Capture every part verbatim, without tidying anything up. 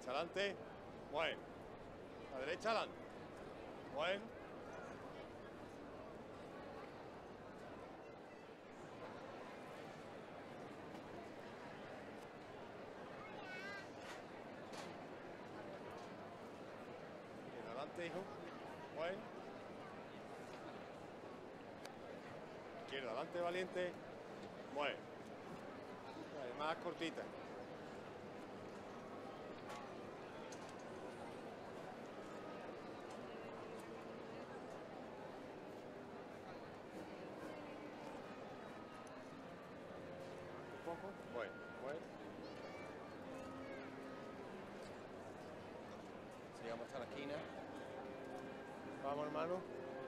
derecha adelante. Bueno. La derecha adelante. Bueno. Bien, adelante, hijo. Bueno. Izquierda, adelante, valiente. Bueno. Vale, más cortita. Un poco. Bueno, bueno. Llegamos hasta la esquina. Vamos, hermano.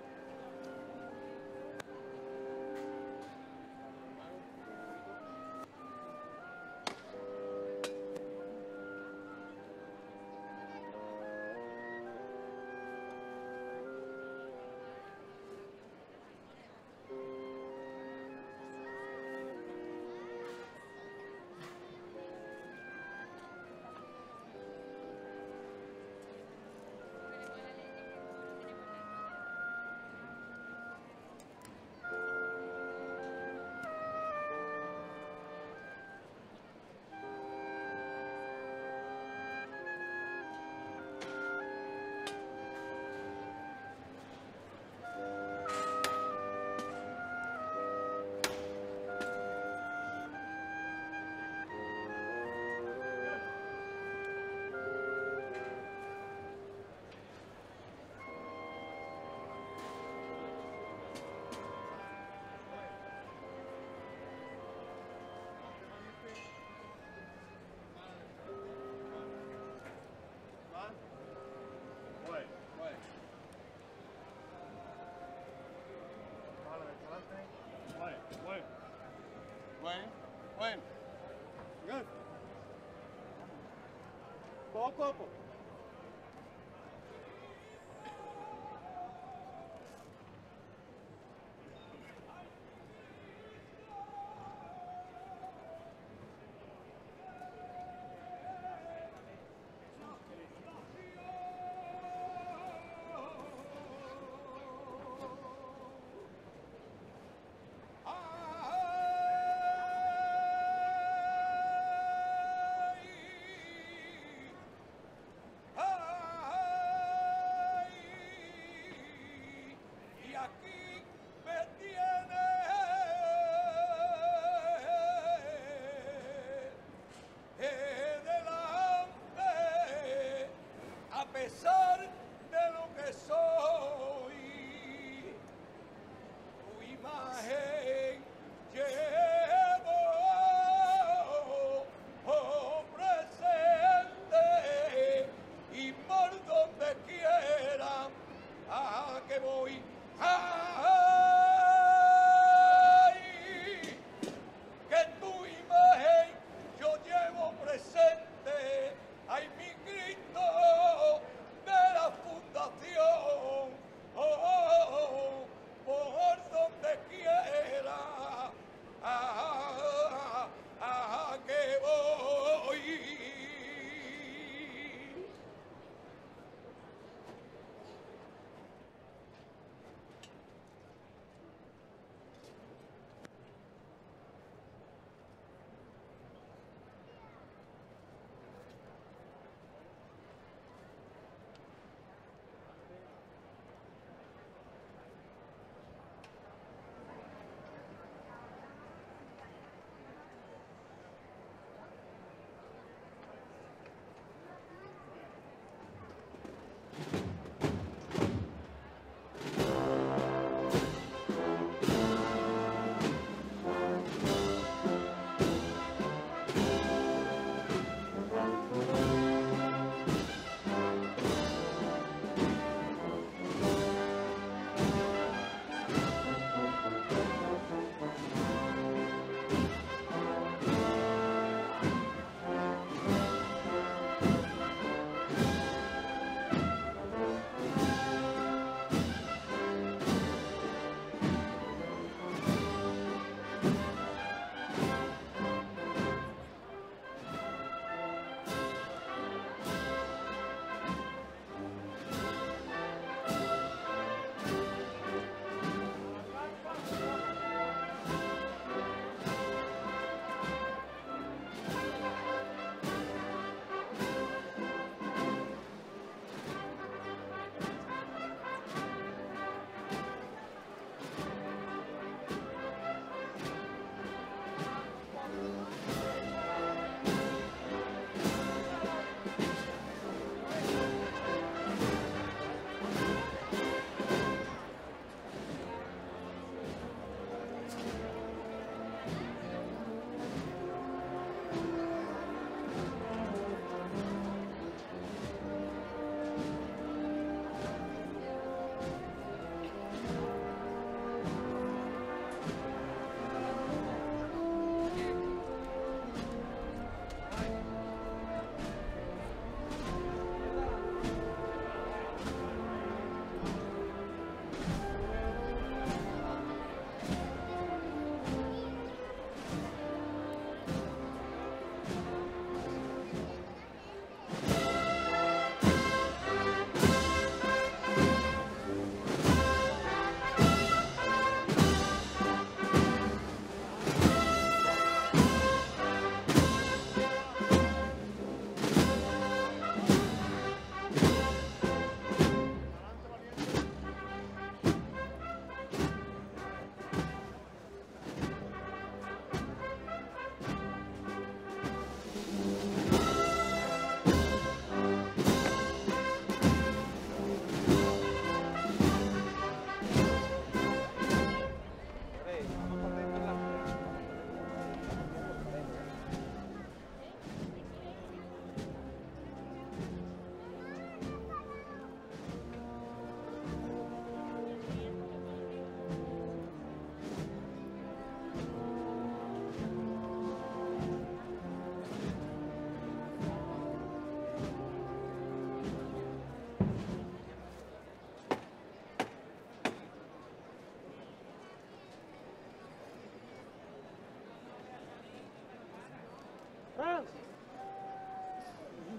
Bueno, bueno. Vale, adelante. Bueno, bueno. Bueno, bueno. Good. Poco a poco.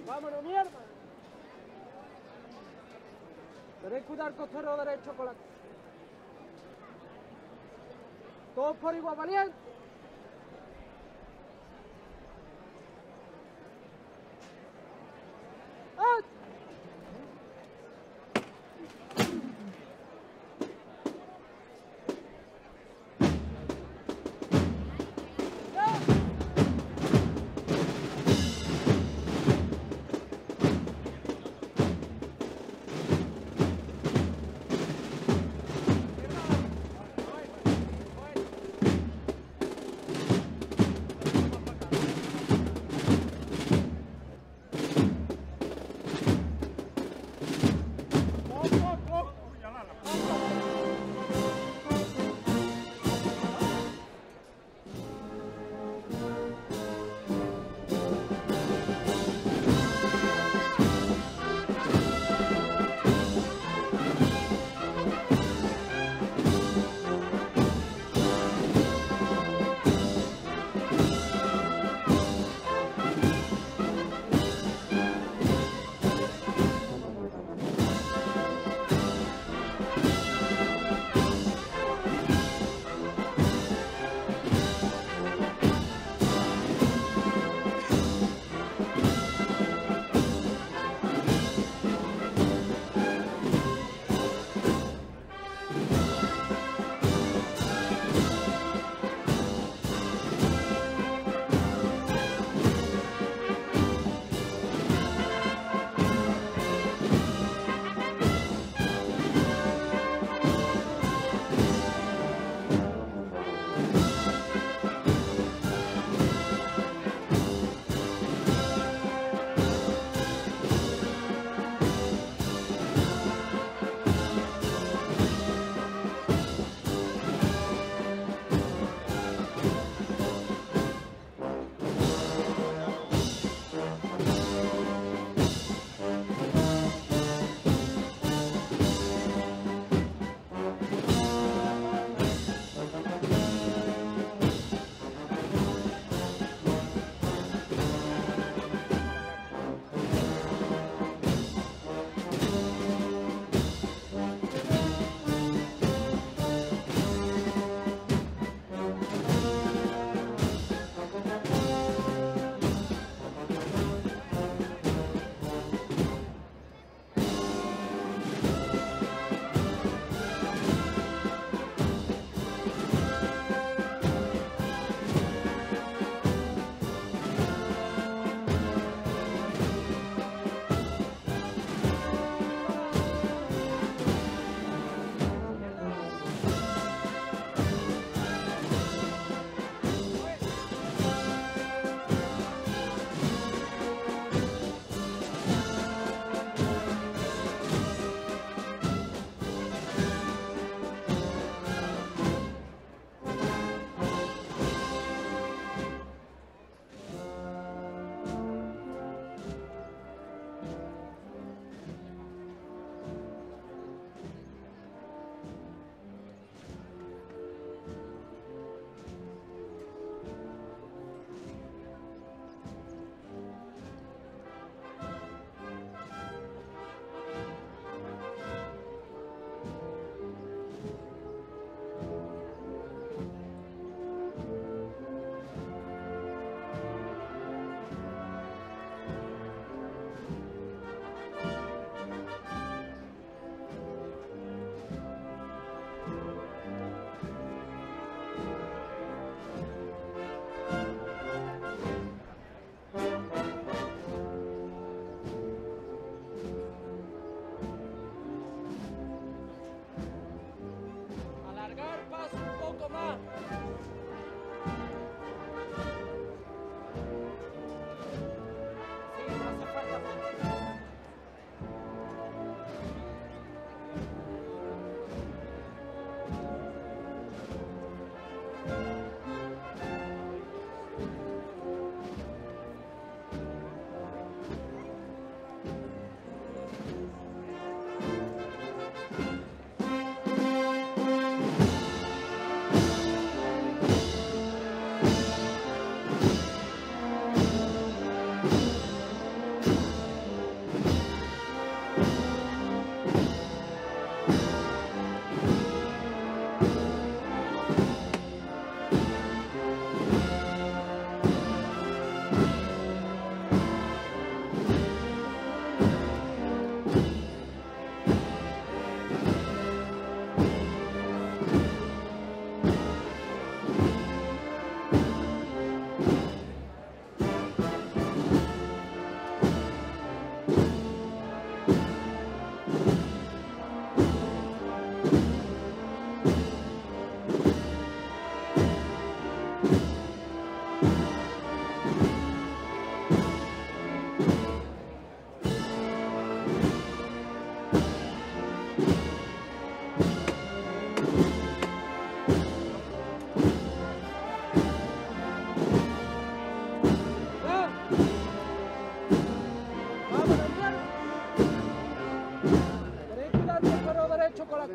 Vámonos, mierda. Tenéis cuidado el costero derecho con la... Todos por igual, valiente. ¡Ah!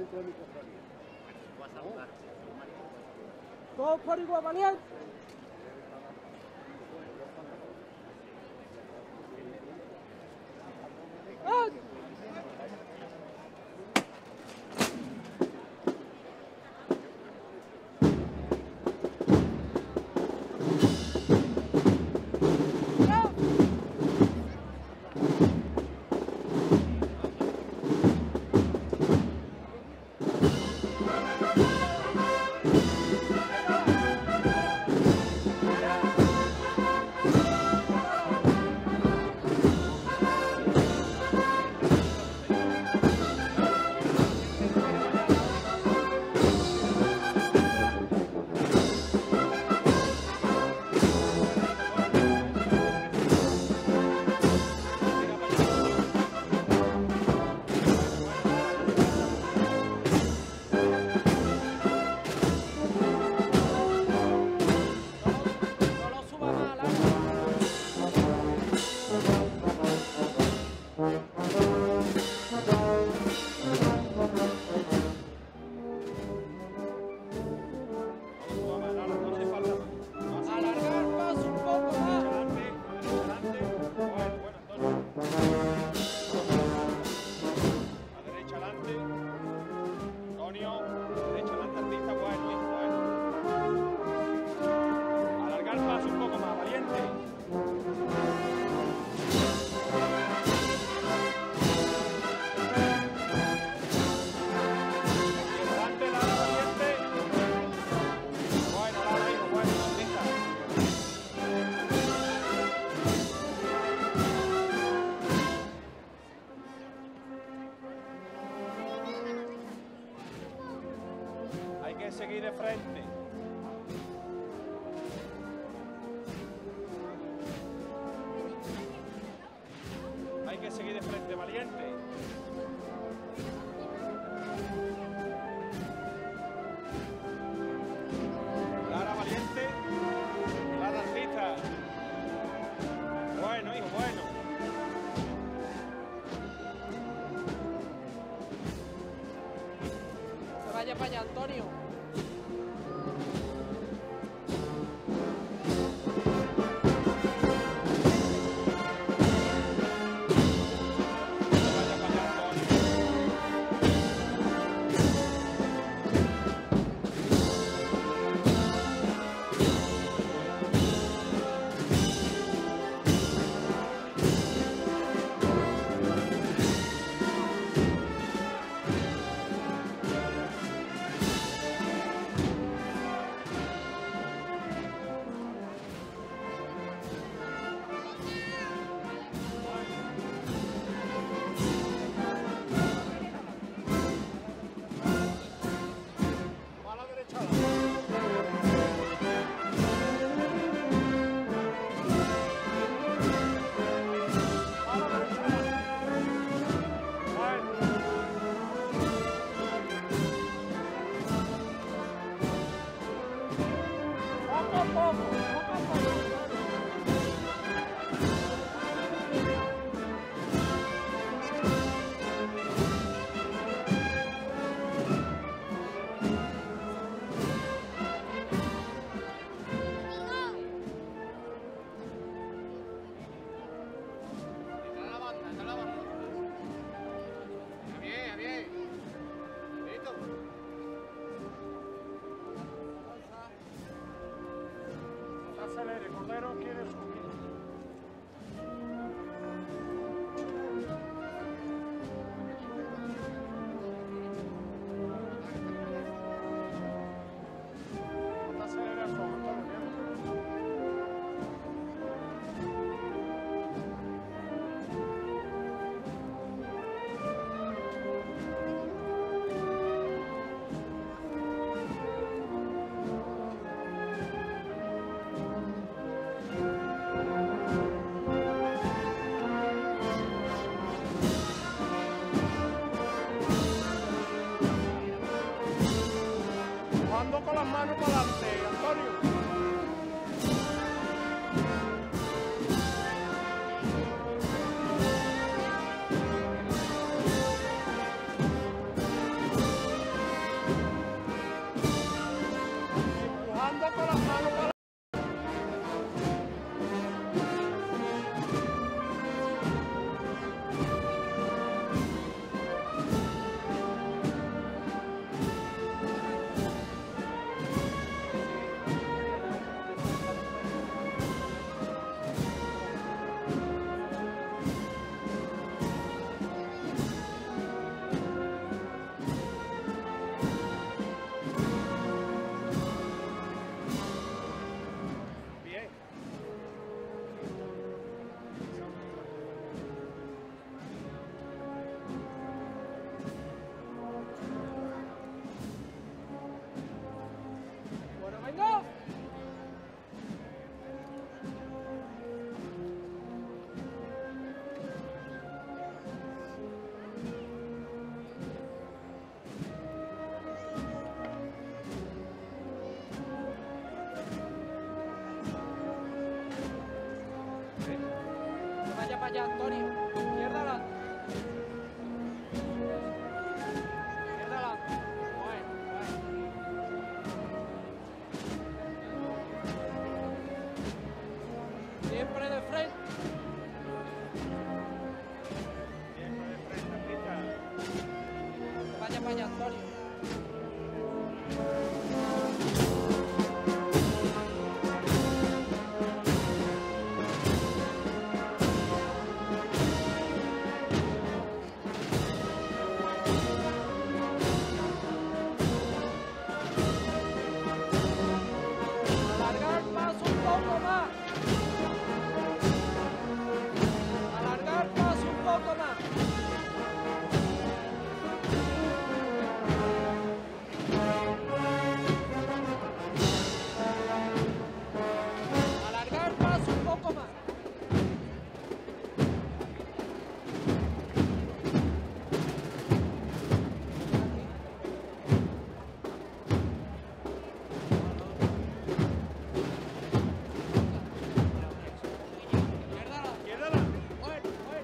Todos por igual, valiente. ¡Ah! Seguir de frente. Hay que seguir de frente, valiente. Clara, valiente. Clara, artista. Bueno, hijo, bueno. Que vaya para allá, Antonio. Acelere, Cordero quiere subir. No te aceleres, Antonio, bien. vaya para allá, Antonio. Izquierda adelante. Izquierda adelante. Bueno, bueno. Siempre de frente. Siempre de frente, aplica. Vaya para allá, Antonio. Alargar paso un poco más. Alargar paso un poco más. Alargar paso un poco más. Izquierda adelante. Izquierda adelante. Bueno, bueno.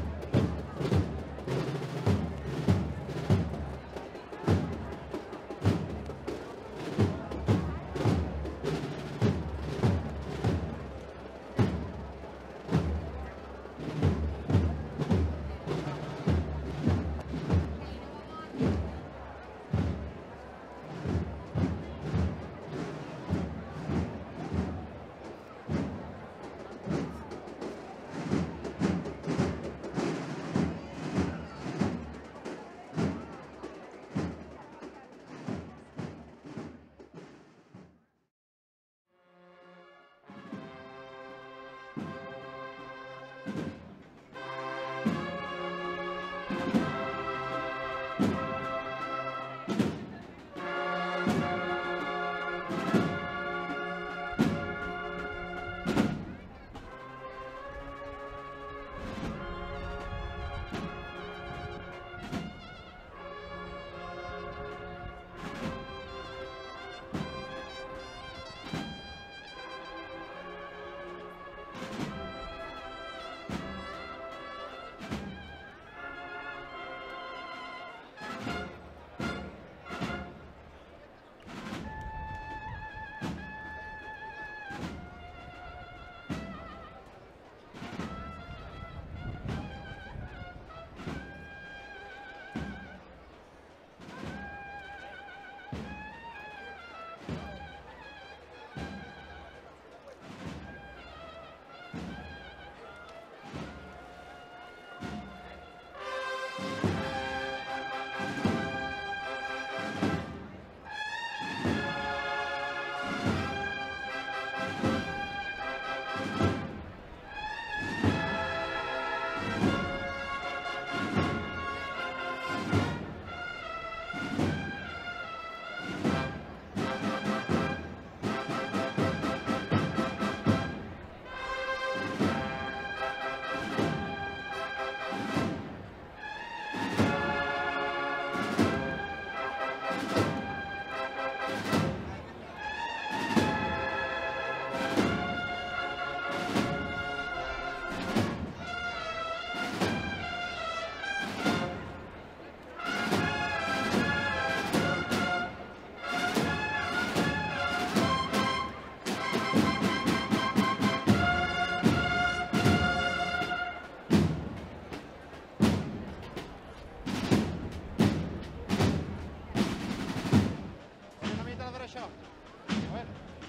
Ordenamiento a la derecha. Bueno.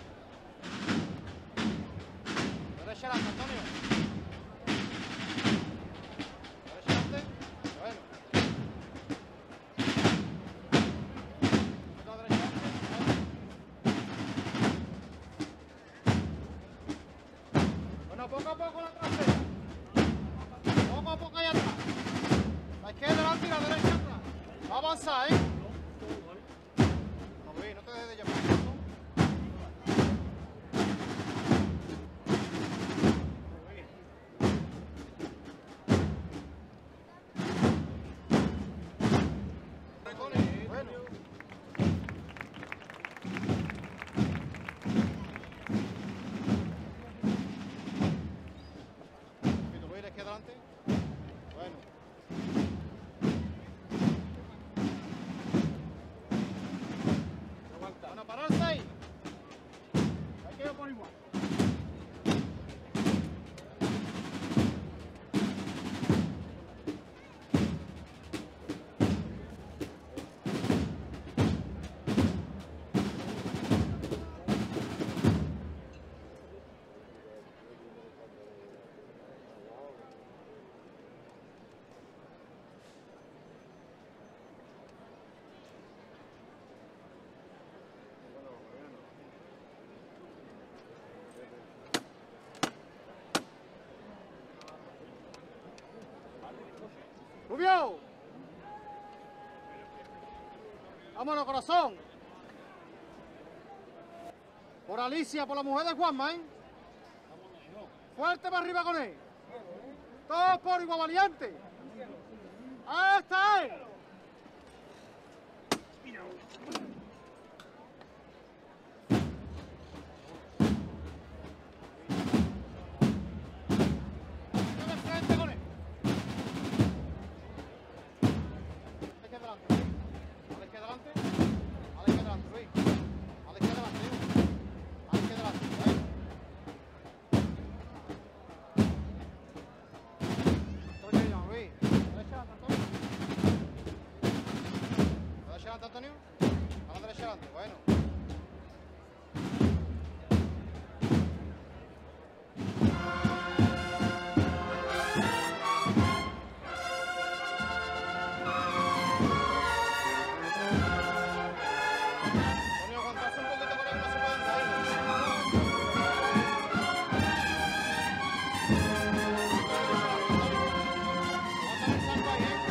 Derecha adelante, Antonio. Derecha adelante. Bueno. Otra derecha adelante. Bueno, poco a poco la trasera. Poco a poco allá atrás. La izquierda adelante y la derecha atrás. Va a avanzar, ¿eh? No, no te dejes de llamar. Bueno. Que te voy a ir a adelante. Bueno. Bueno, pararse ahí. Hay que ir por igual. Rubio. Vámonos, corazón. Por Alicia, por la mujer de Juanma, ¿eh? Fuerte para arriba con él. Todos por igual valiente. Ahí está él. De frente con él. Aquí adelante. A la izquierda adelante. A la izquierda adelante, Luis. A la izquierda adelante. A la izquierda adelante. Ahí. Esto es yo, Luis. A la derecha adelante, Antonio. A la derecha adelante, Antonio. A la derecha adelante. Bueno. Antonio, aguantarse un poquito con él, no se pueden caer. Aguanta el salto ahí, ¿eh?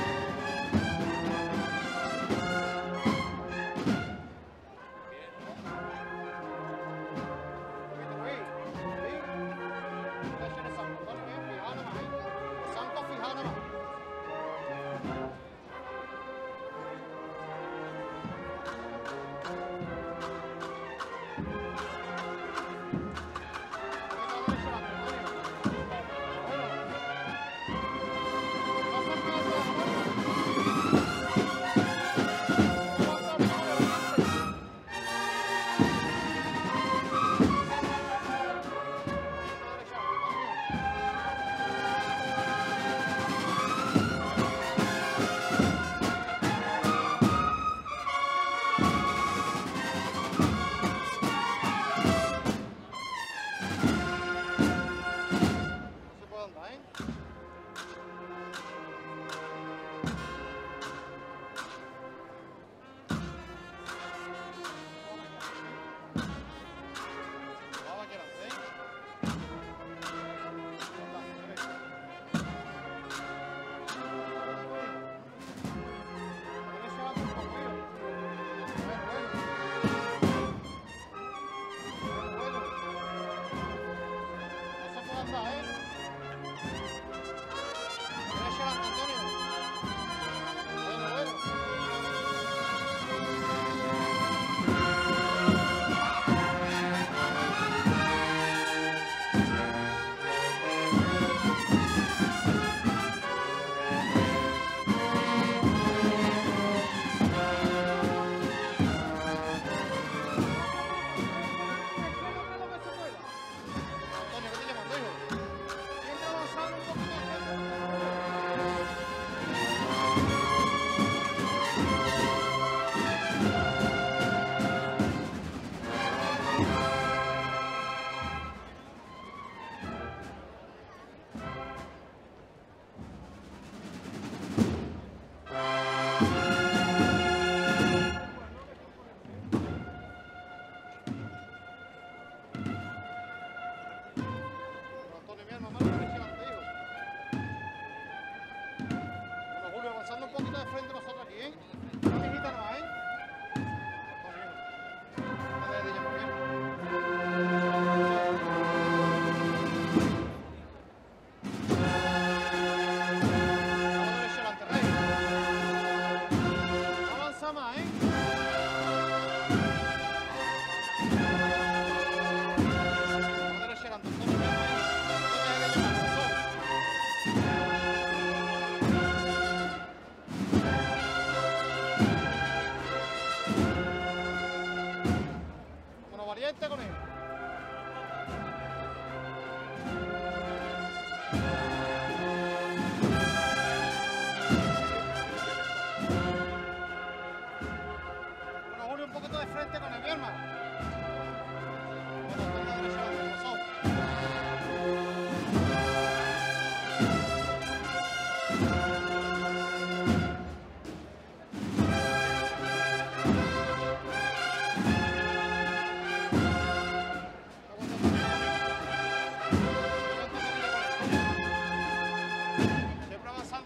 Un poquito, Luis. Luis. Deja el salto, Antonio, bien, fijado nada más, ¿eh? El salto fijado nada más. No se puede andar, ¿eh? Vamos aquí adelante, ¿eh? Adelante, derecha. Derecha adelante un poco, ¿eh? Bueno, bueno. Bueno, bueno. No se puede andar, ¿eh?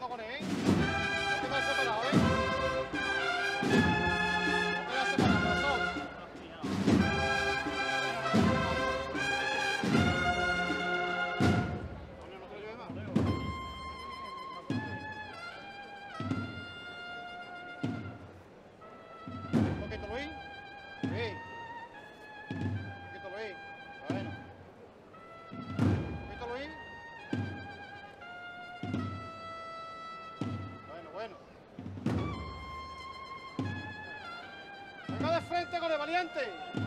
arriba con él, ¿eh? No te vas separado, ¿eh? No te vas separado, corazón. Coño, no te lleves más. Un poquito, Luis. Sí. Un poquito, Luis. Bueno. Un poquito, Luis. Bueno, bueno. Venga de frente con el valiente.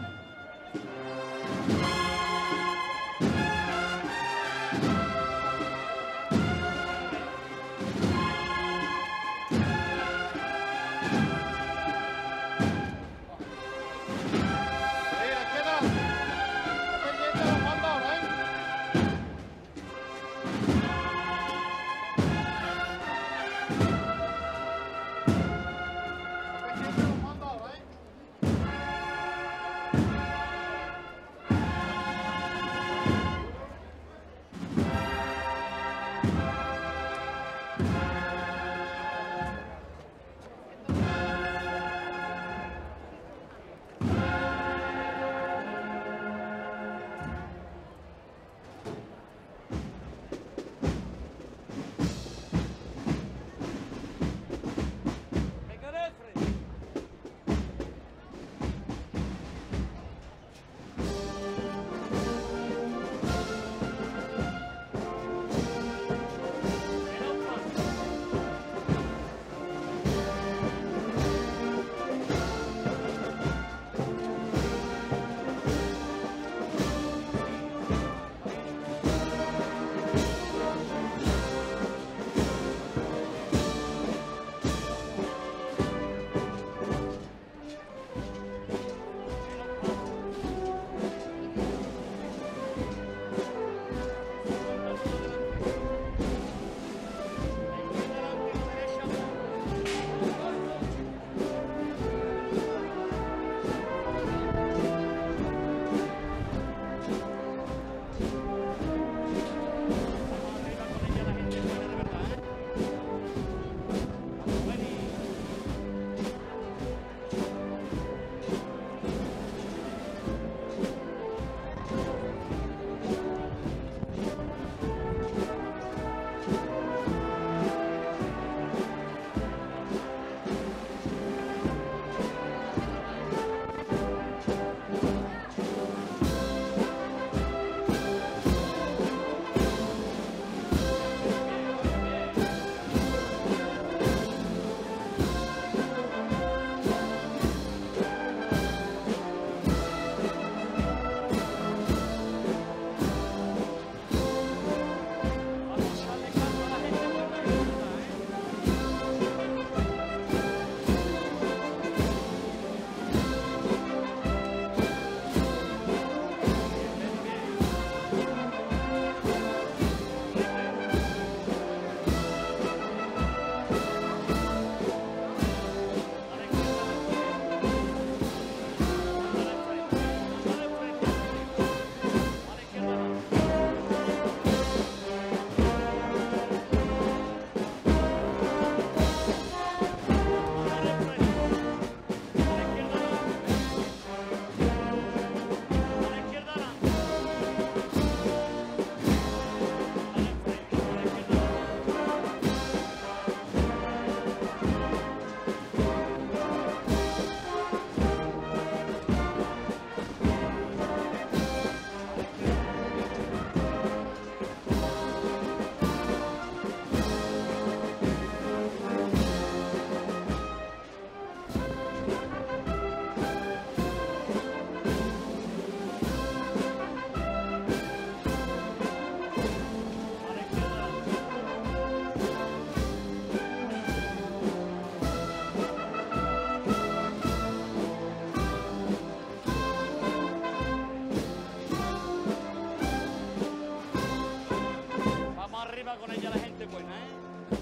con ella la gente buena, ¿eh?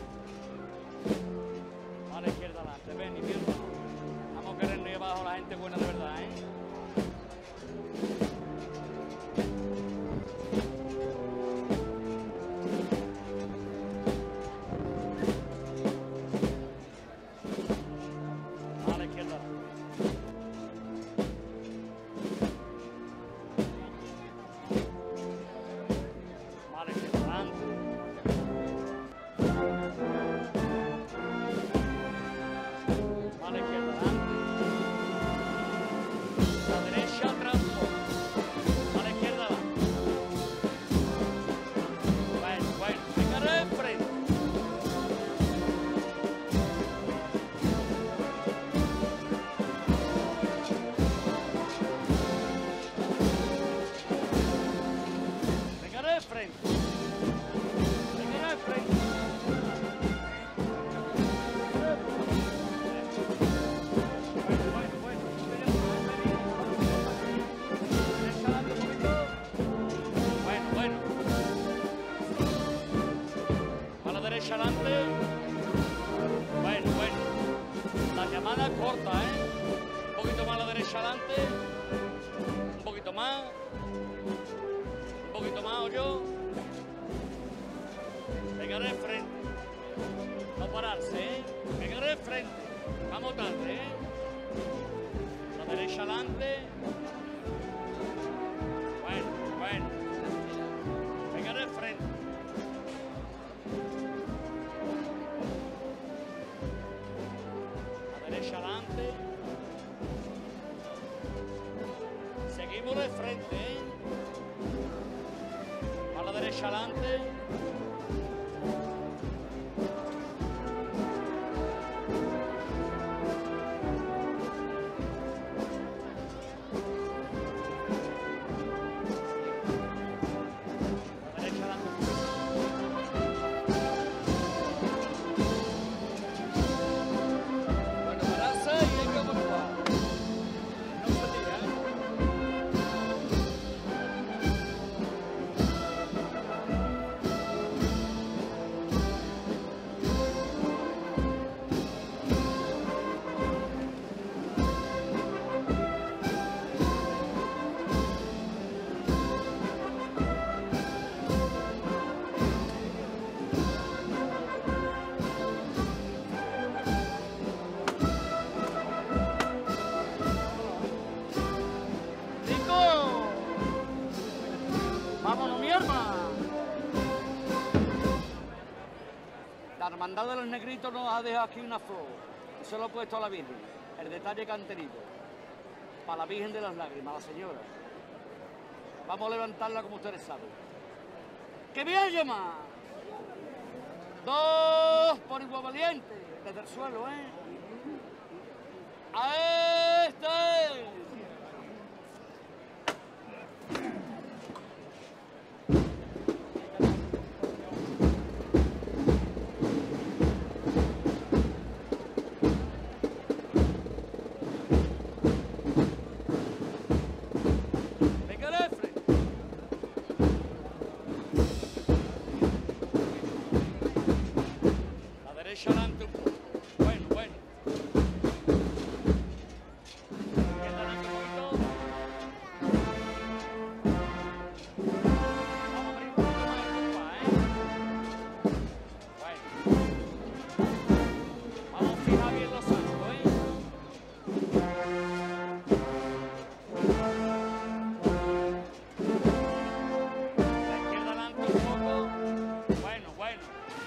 A la izquierda adelante, ven, mi hermano. Vamos a querernos ahí abajo la gente buena de verdad, ¿eh? derecha adelante. Bueno, bueno. La llamada corta, ¿eh? Un poquito más a la derecha adelante. Un poquito más. Un poquito más, o yo. Pegar de frente. No pararse, ¿eh? Pegar de frente. Vamos tarde, ¿eh? La derecha adelante. Bueno, bueno. Pegar de frente. La derecha adelante. Seguimos de frente, ¿eh? A la derecha adelante. La hermandad de los negritos nos ha dejado aquí una flor. Y se lo he puesto a la Virgen. El detalle que han tenido. Para la Virgen de las Lágrimas, la señora. Vamos a levantarla como ustedes saben. ¡Que bien, llama! Dos por igual valiente. Desde el suelo, ¿eh? ¡A este! Adelante un poco. Bueno, bueno. Izquierda adelante un poquito. Vamos a abrir un poquito más el compás, ¿eh? Bueno. Vamos a fijar bien los arcos, ¿eh? La izquierda adelante un poco. Bueno, bueno.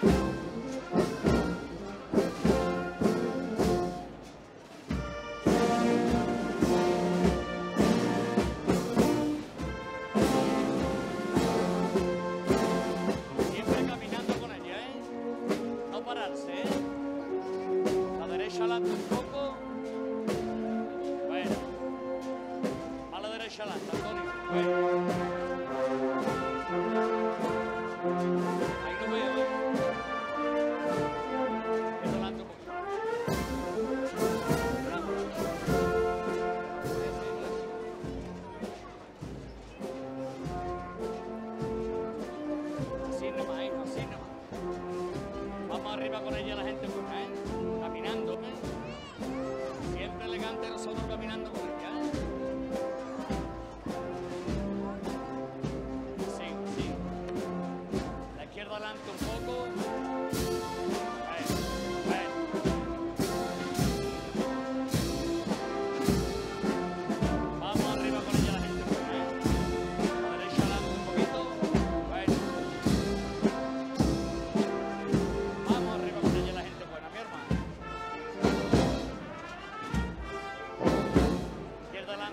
Adelante un poco. Bueno. A la derecha adelante, Antonio. Bueno. Ahí no veo, ¿eh? Adelante un poco. Así nomás, hijo, así nomás. Vamos arriba con ella la gente buena, ¿eh? Caminando, ¿eh? Siempre elegante nosotros caminando con ella, ¿eh? Sí, sí. La izquierda adelante un poco. Bueno, bueno. Vamos arriba con ella la gente buena, ¿eh? La derecha adelante un poquito. Bueno. Vamos arriba con ella la gente buena, mi hermano. Izquierda adelante.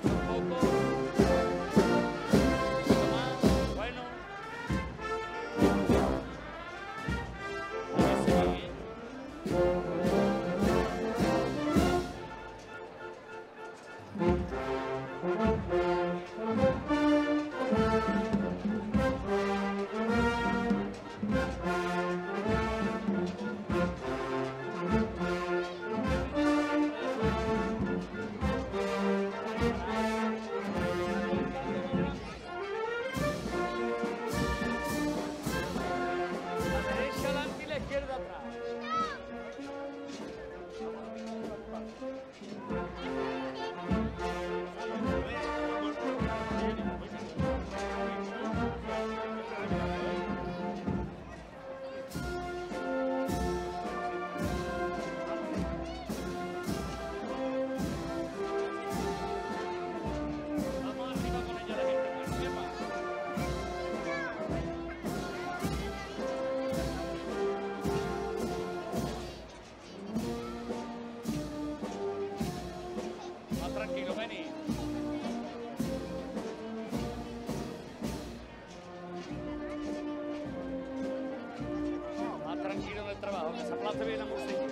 trabajo, que se aplaste bien la música.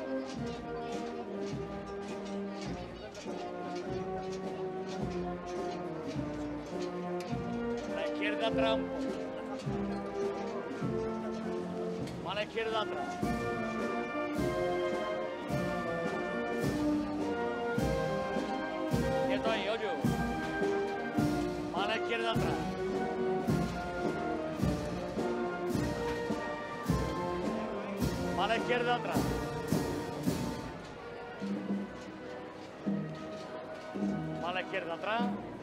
La izquierda atrás. Más a la izquierda atrás. Quieto ahí, oye. Más a la izquierda atrás. Más a la izquierda atrás. Más a la izquierda atrás.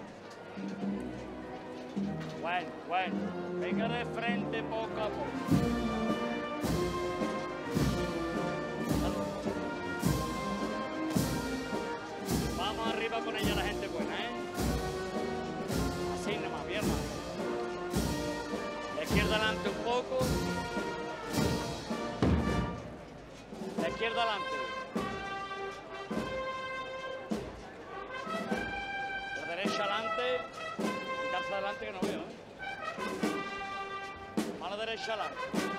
Bueno, bueno. Venga de frente poco a poco. Vamos arriba con ella la gente buena, ¿eh? Así nomás, bien más. La izquierda adelante un poco. La izquierda adelante. La derecha adelante. Quitarse adelante que no veo, ¿eh? Mano derecha adelante.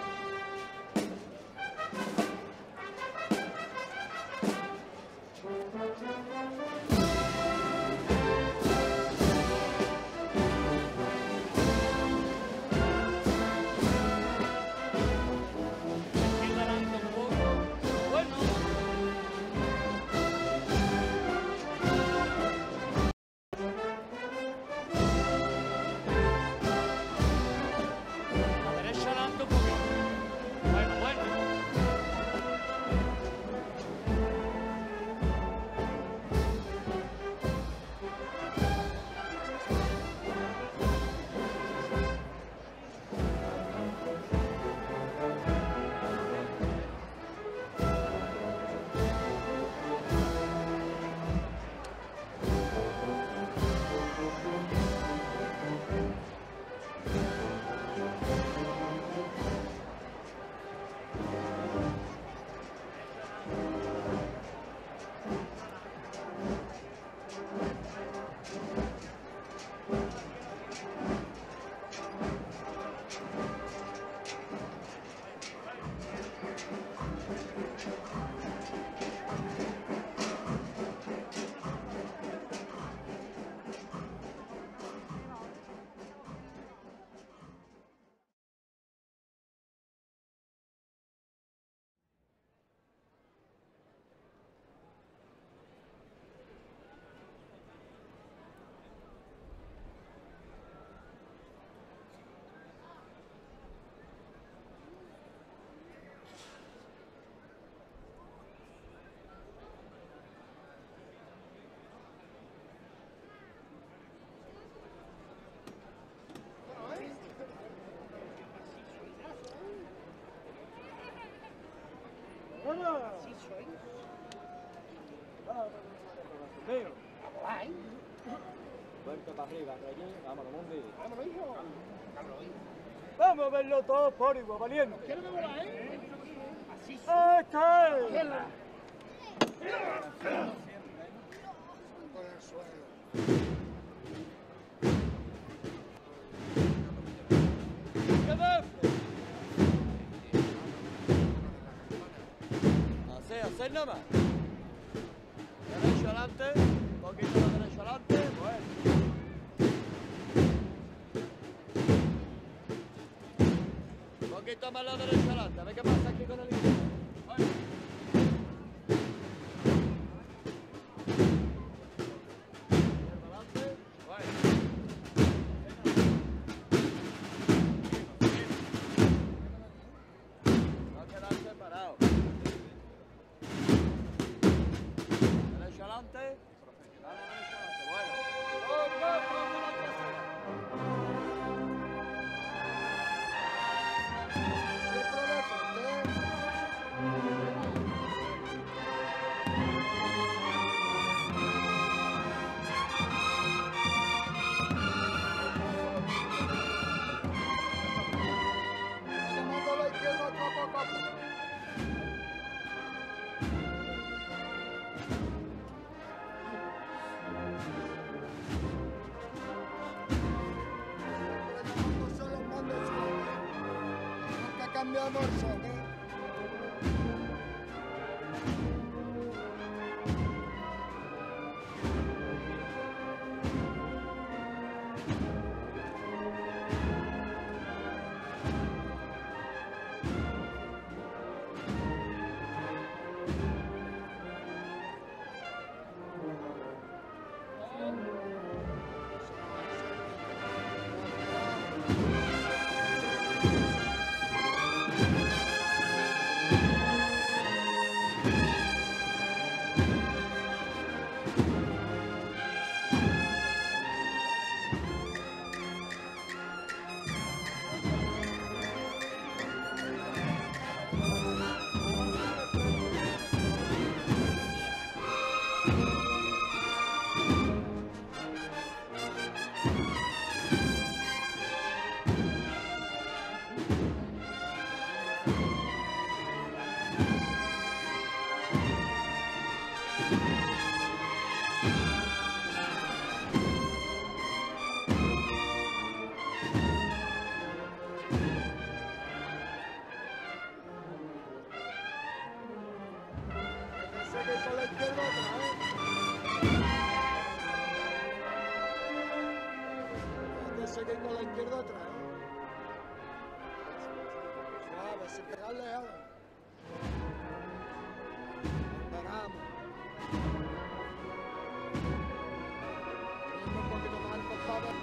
Veo. Vuelta para arriba, Reyes. Vámonos, Mundi. Vámonos, hijo. Vamos a verlo todo por igual, valiente. ¿Quieres que vola, eh? Así. ¡Está! Por el suelo. Así, así nomás. Derecho adelante, un poquito de derecho adelante, bueno. Un poquito más la derecha adelante, a ver qué pasa aquí con el izquierdo. Bueno. Izquierdo adelante, bueno. No quedarse parado. Derecho adelante. Dale derecho adelante. Bueno. ¡Oh, cuatro, de la tercera! Siempre de frente. Llamando a la izquierda poco a poco. Cambiamos el son, ¿eh? Seguir con la izquierda otra vez. Hay que seguir con la izquierda otra vez. Suave, sin pegarle algo. Esperamos. Poniendo un poquito más al costado.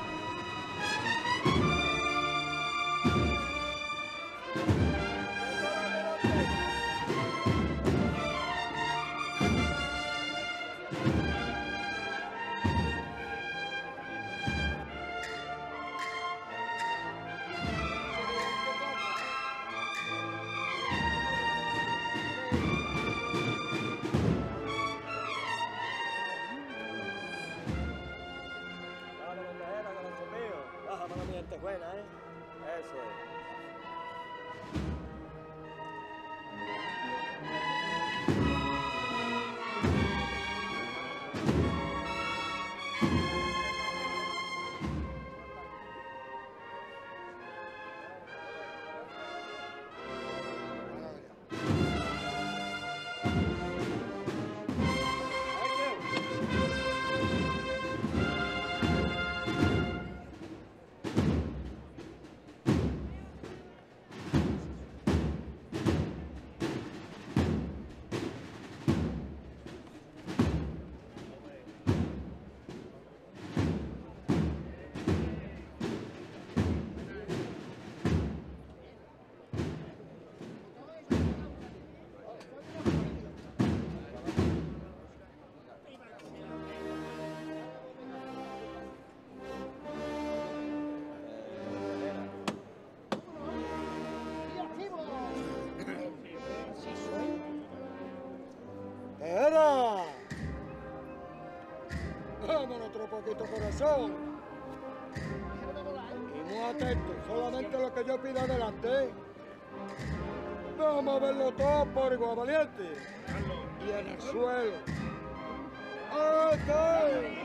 Buena, ¿eh? Eso es. ¡Era! Vámonos otro poquito, corazón. Y muy atento, solamente lo que yo pida adelante. Vamos a verlo todo por igual, valiente. Y en el suelo. ¡Ok!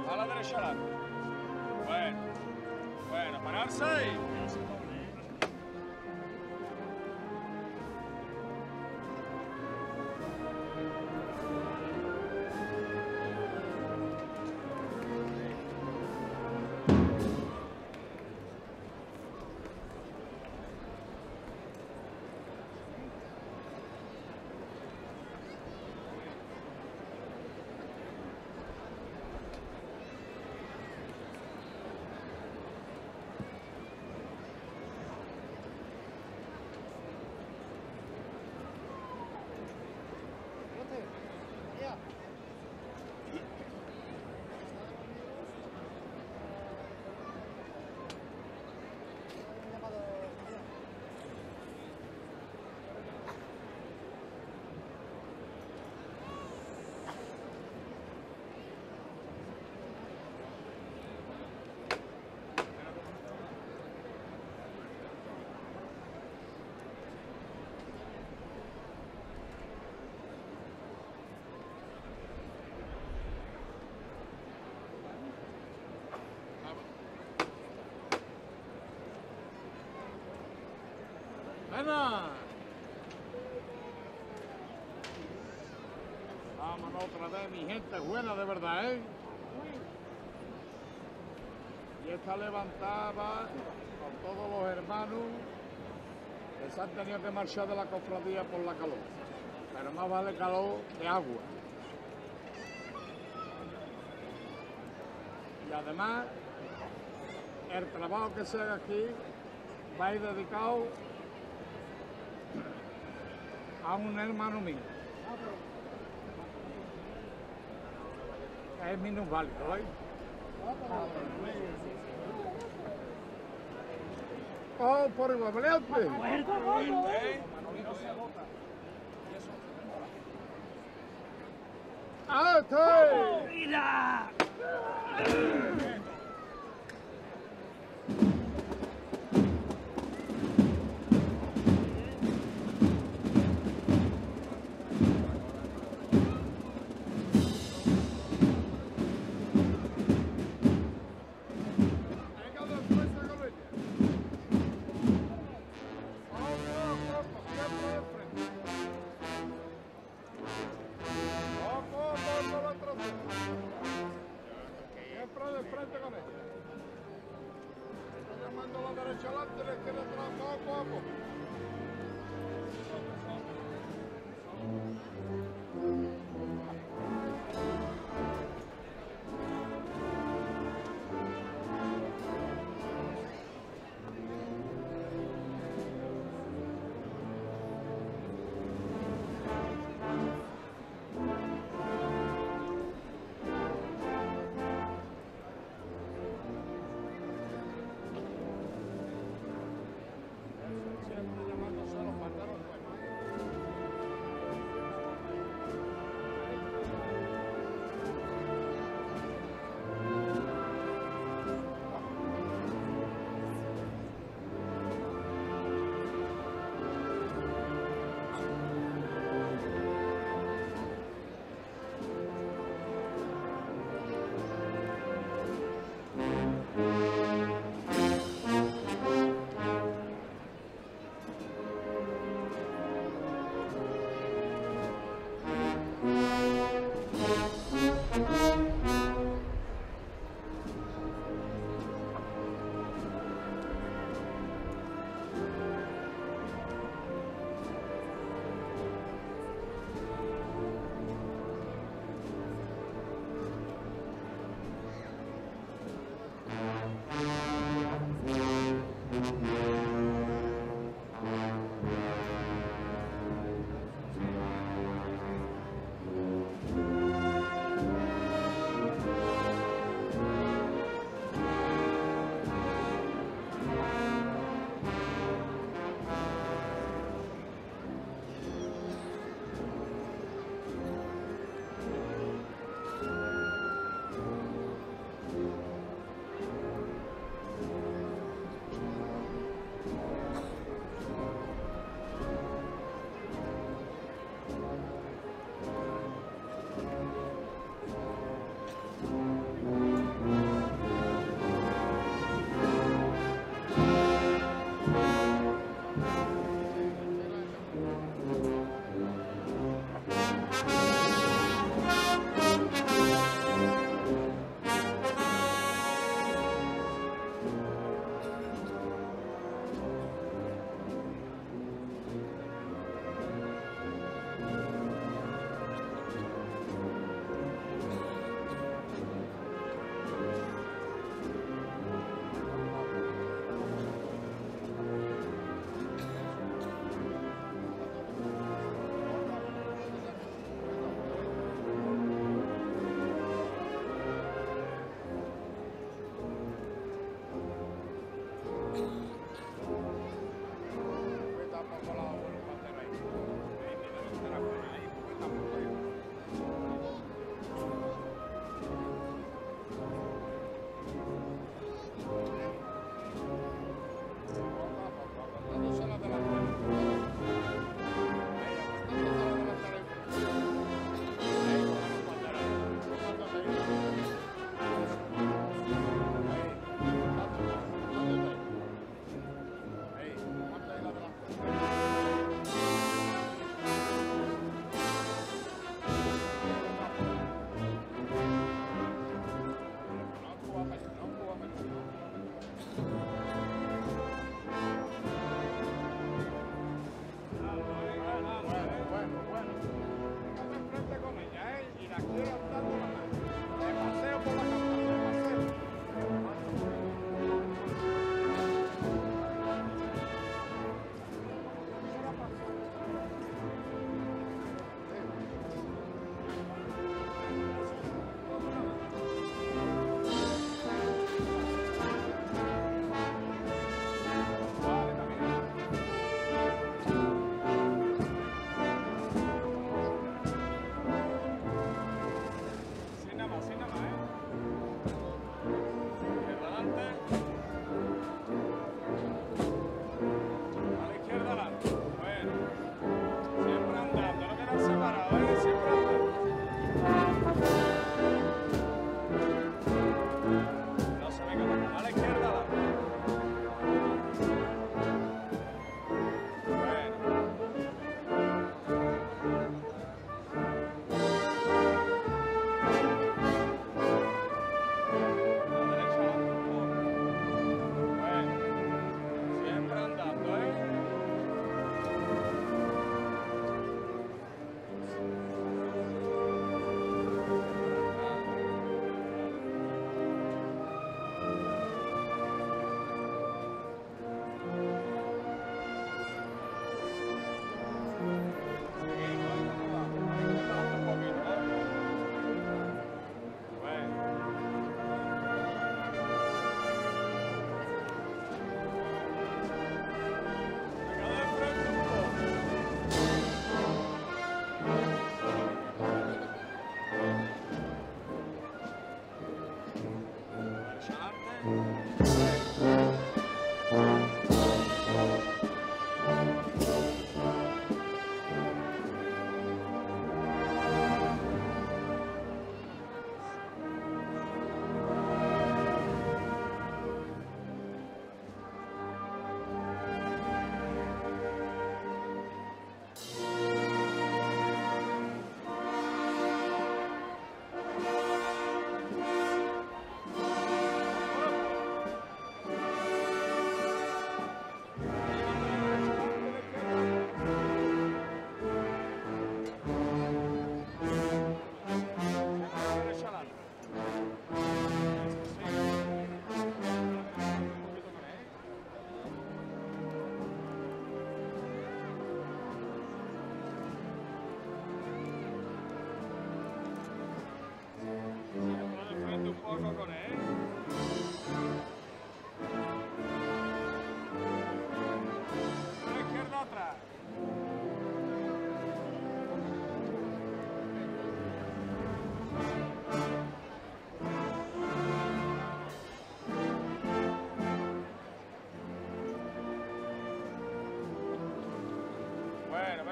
A la derecha adelante. Bueno. Bueno, pararse. ¡Venga! Vámonos otra vez, mi gente buena de verdad, ¿eh? Y esta levantada con todos los hermanos que se han tenido que marchar de la cofradía por la calor. Pero más vale calor que agua. Y además, el trabajo que se haga aquí va a ir dedicado a un hermano mío. Es minusválido, ¿eh? ¡Oh, por igual, valiente! ¡Ah, estoy! ¡Mira!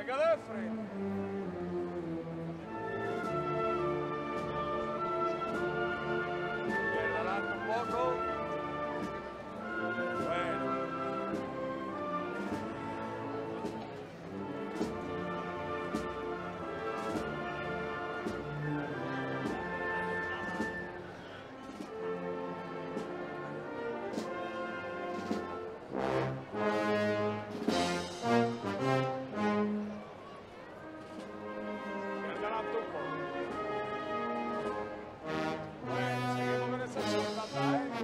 Venga de frente. Izquierda adelante un poco. Bueno. Izquierda adelante un poco. Bueno, seguimos con esa soltata, ¿eh?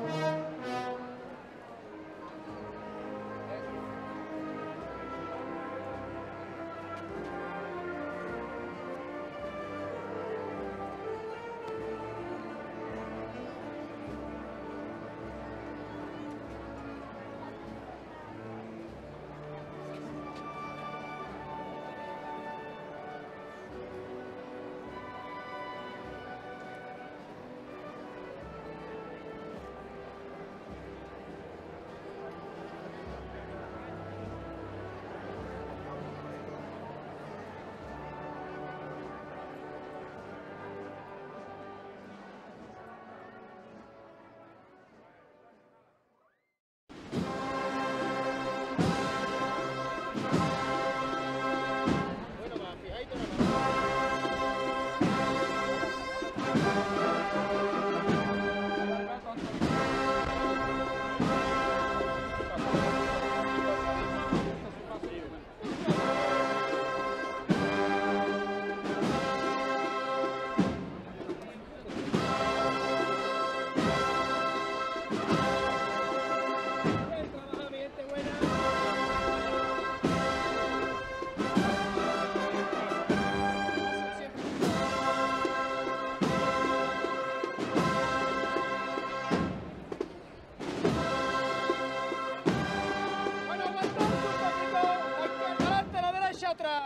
Bueno, aguantando un poquito. La izquierda adelante, la derecha atrás.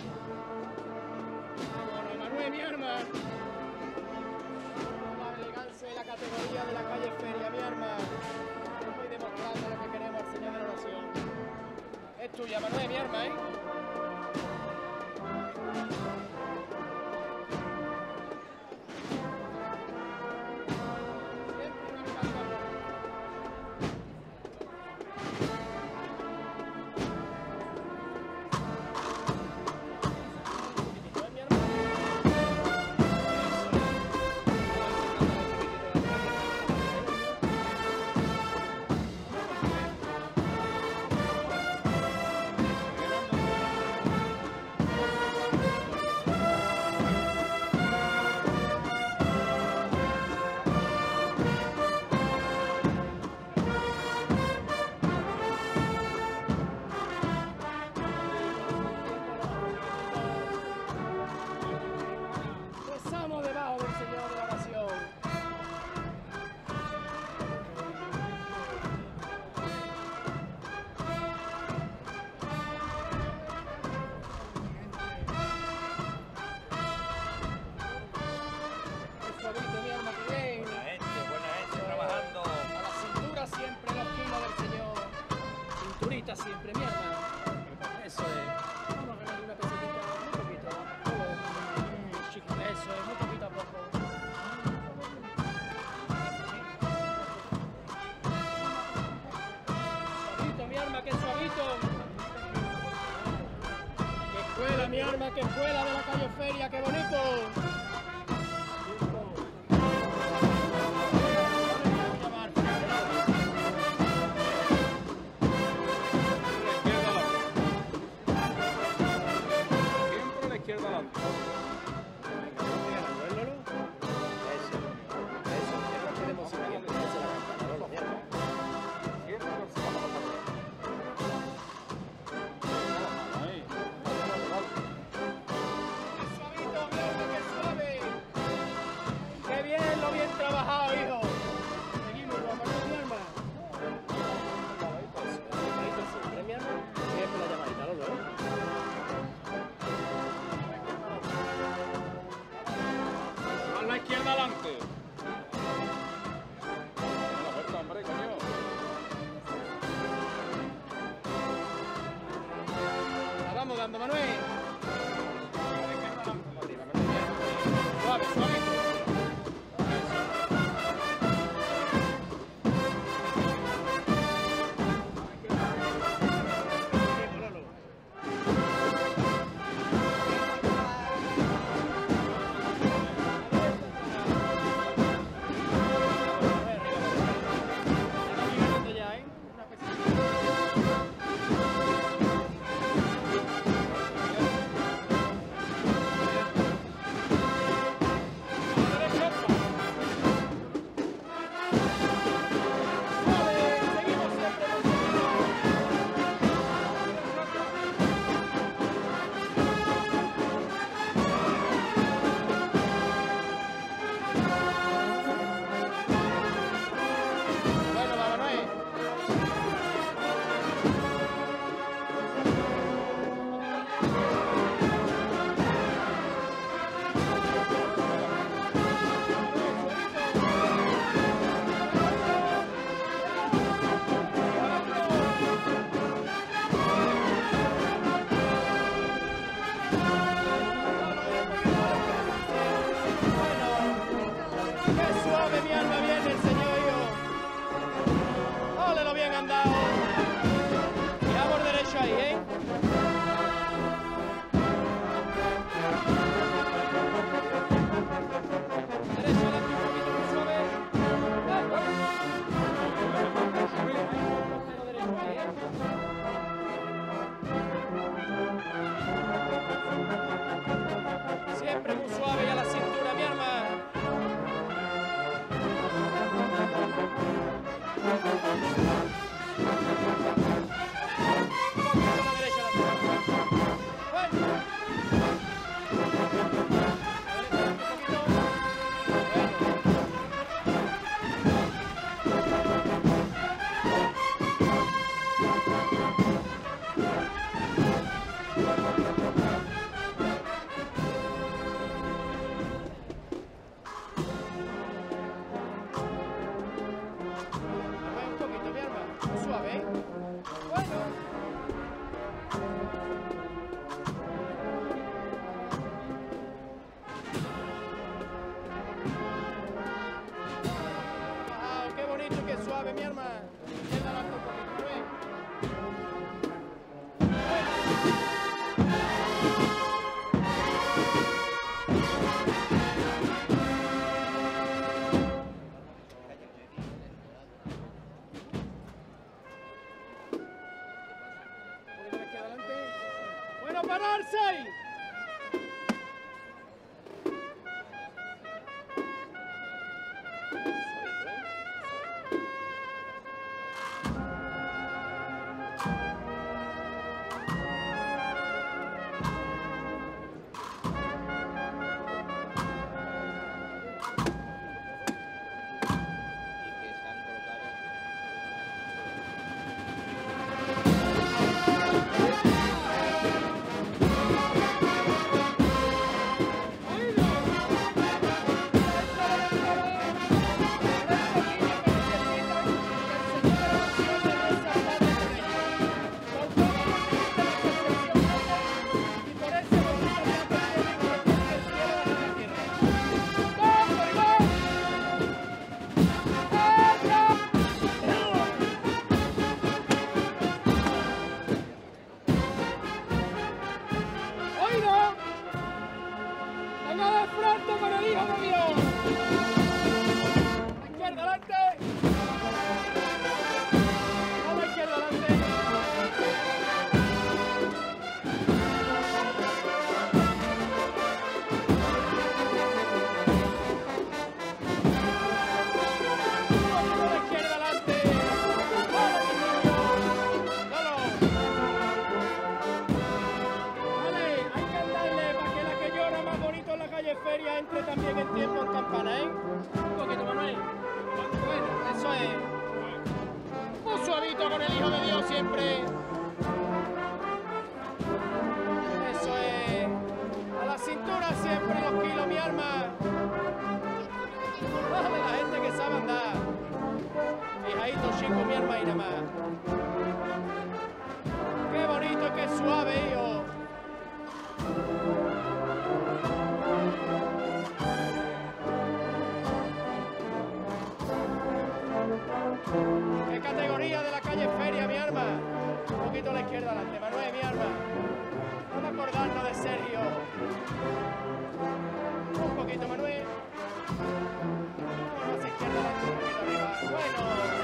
Vámonos, Manuel, mi hermano. La elegancia y la categoría de la calle Feria, mi hermano. Estoy demostrando lo que queremos al Señor de la Oración. Es tuya, Manuel, mi hermano, ¿eh? Siempre marcando. Rezamos debajo del Señor de la Oración. El suavito, mi alma, que bien. Buena gente, buena gente trabajando. A la cintura siempre la esquina del Señor. Cinturita siempre, mi hermano. Eso es. Vamos a ganar una pesetita, muy poquito. Mm, chico, eso es, muy poquito a poco. Suavito, mi alma, que suavito. Que escuela, mi alma, que escuela de la calle Feria, qué bonito. Siempre a la izquierda adelante. Ahí. Suavito. Aquí adelante. Bueno, pararse. Feria entre también en tiempo en campana, ¿eh? Un poquito, Manuel. Bueno, eso es. Un suavito con el Hijo de Dios siempre. Eso es. A la cintura siempre los kilos, mi arma. Ah, de la gente que sabe andar. Fijadito, chico, mi arma y nada más. Qué bonito, qué suave, hijo. ¿Qué categoría de la calle Feria, mi arma? Un poquito a la izquierda adelante, Manuel, mi arma. Vamos a acordarnos de Sergio. Un poquito, Manuel. Vamos a la izquierda adelante, un poquito arriba. Bueno.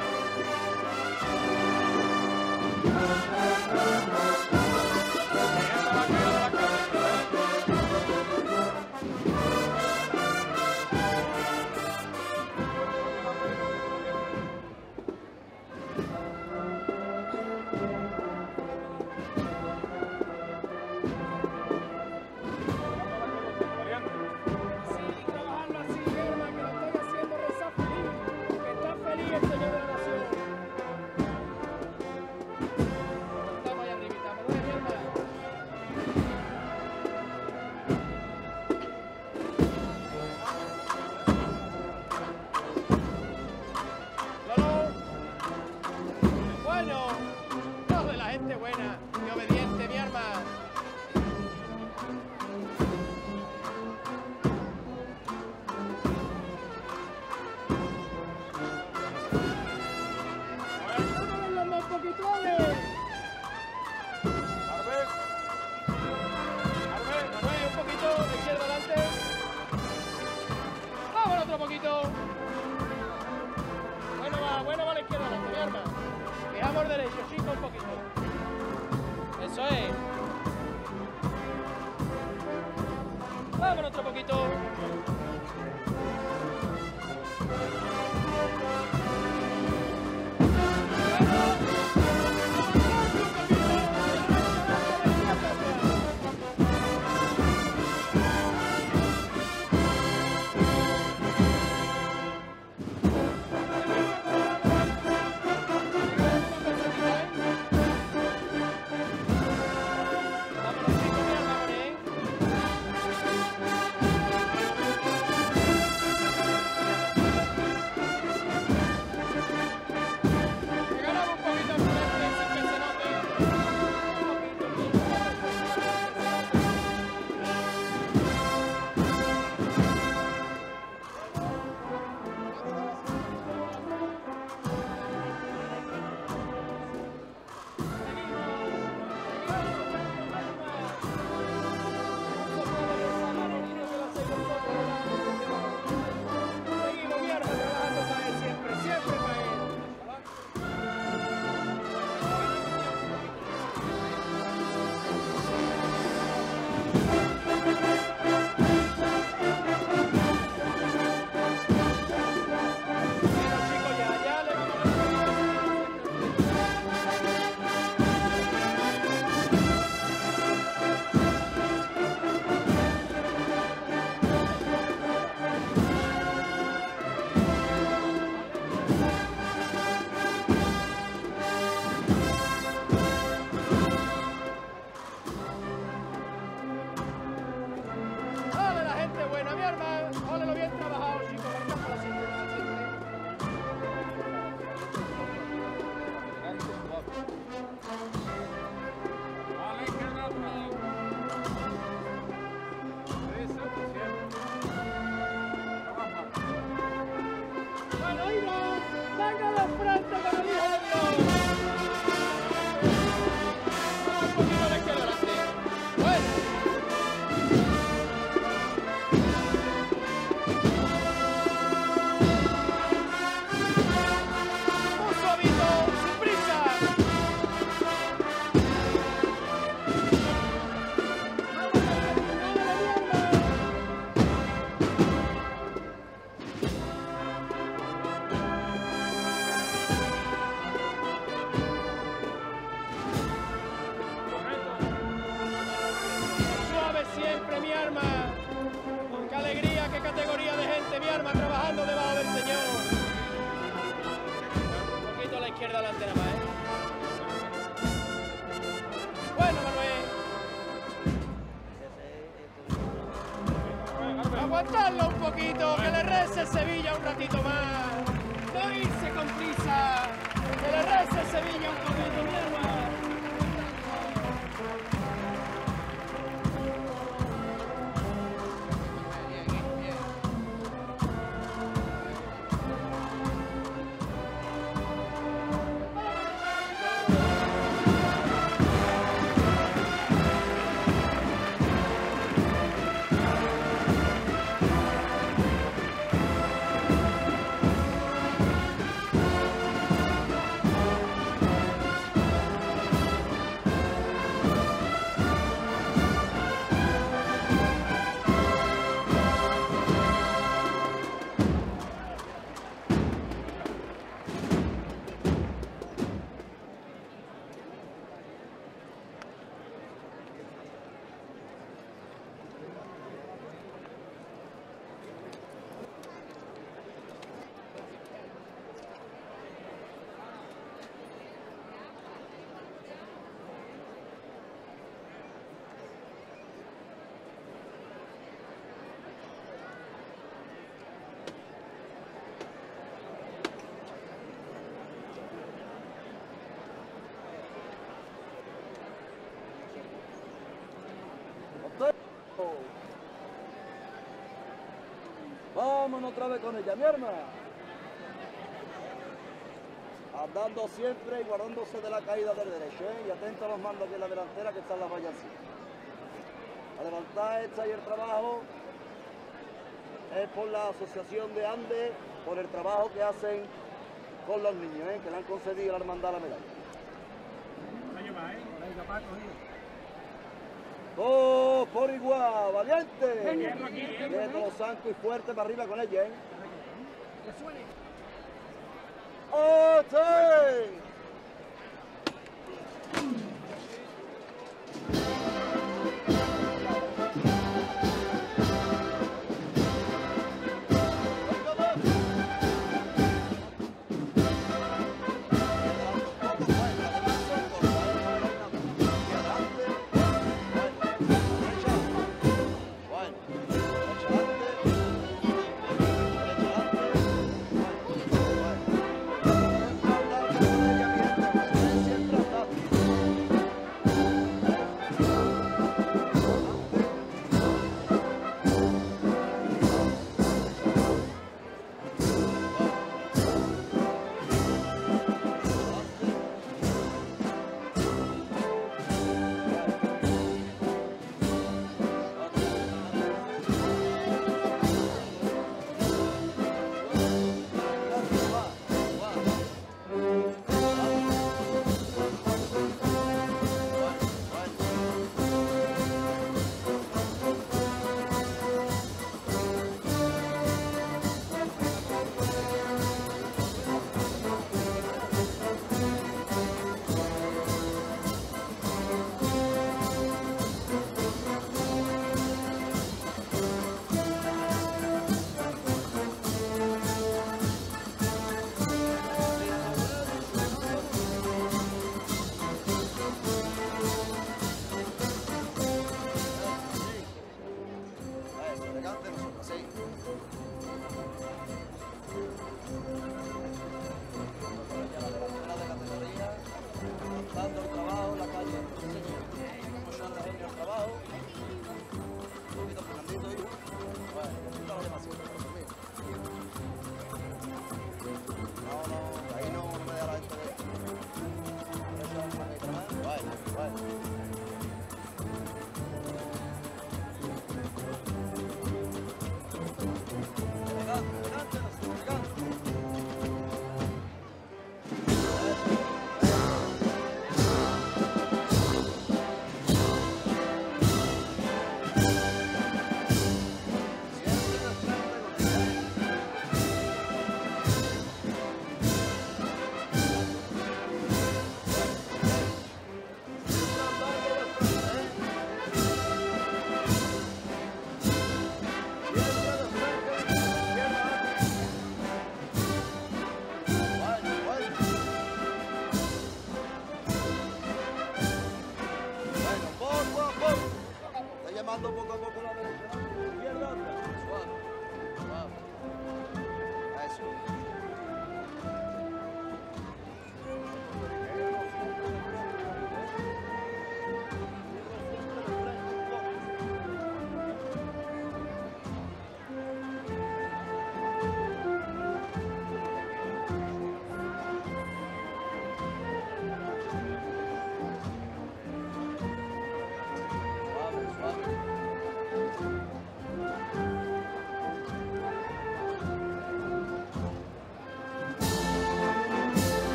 Derecho, chico, un poquito. Eso es. Vámonos otro poquito. Bueno, iba, venga de frente con el hijo de Dios. Vamos un poquito a la izquierda adelante. Bueno. Un suavito, sin prisa. Suave siempre, mi arma. Qué alegría, qué categoría de gente, mi arma, trabajando debajo del Señor. Un poquito a la izquierda adelante nada más, ¿eh? Bueno, Manuel. Aguantarlo un poquito, que le rece Sevilla un ratito más. No irse con prisa. Que le rece Sevilla un poquito, mi arma. Vámonos otra vez con ella, mi hermana. Andando siempre y guardándose de la caída del derecho, ¿eh? Y atento a los mandos de la delantera que están las vallas así. A levantar esta y el trabajo es por la Asociación de Andes, por el trabajo que hacen con los niños, ¿eh? Que le han concedido a la hermandad la medalla. Todos por igual, valiente. Quieto, los zancos y fuerte para arriba con ella, ¿eh? ¡Oh, sí!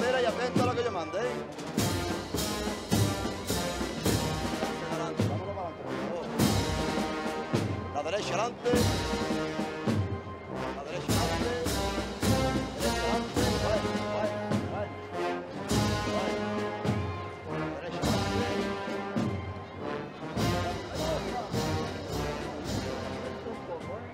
delantera y atento a lo que yo mande, ¿eh? Adelante, vámonos para adelante, por favor. La derecha adelante. La derecha adelante. Derecha adelante. Vaya, vaya, vaya. Vaya. La derecha adelante. Un poco, ¿eh?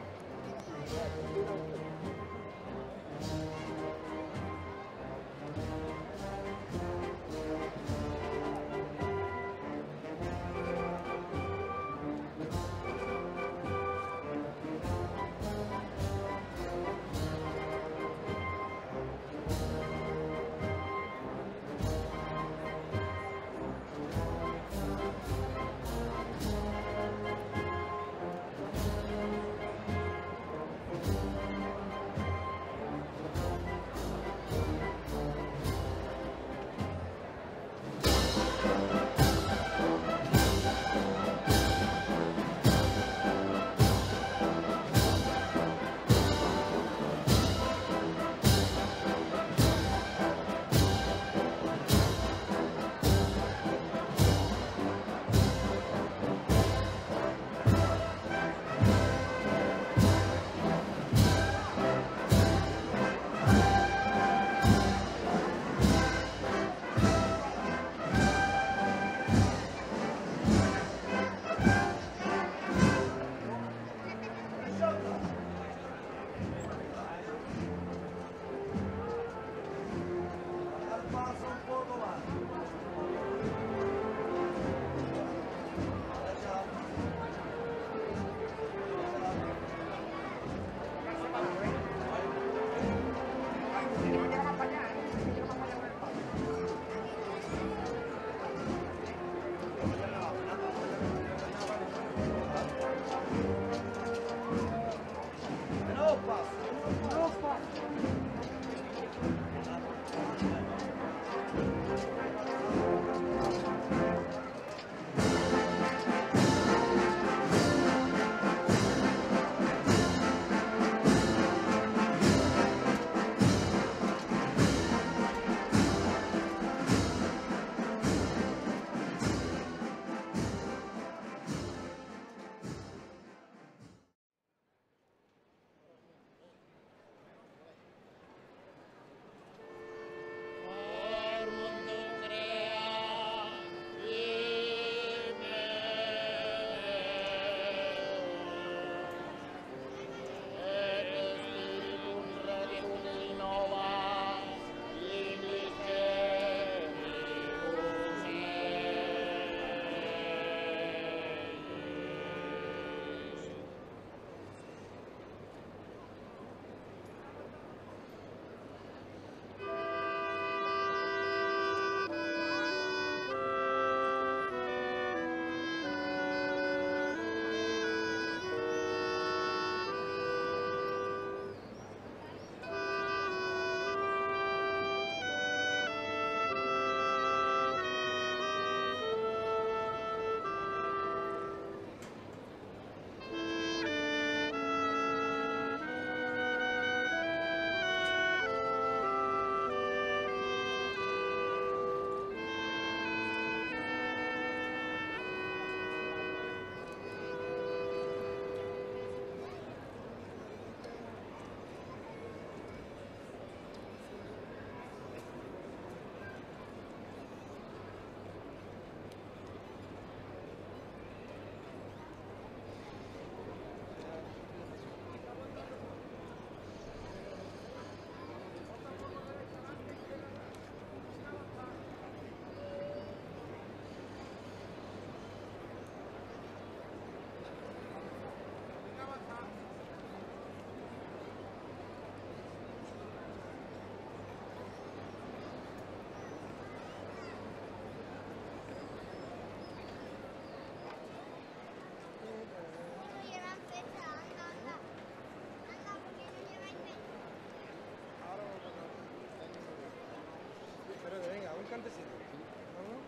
cantecito. ¿No?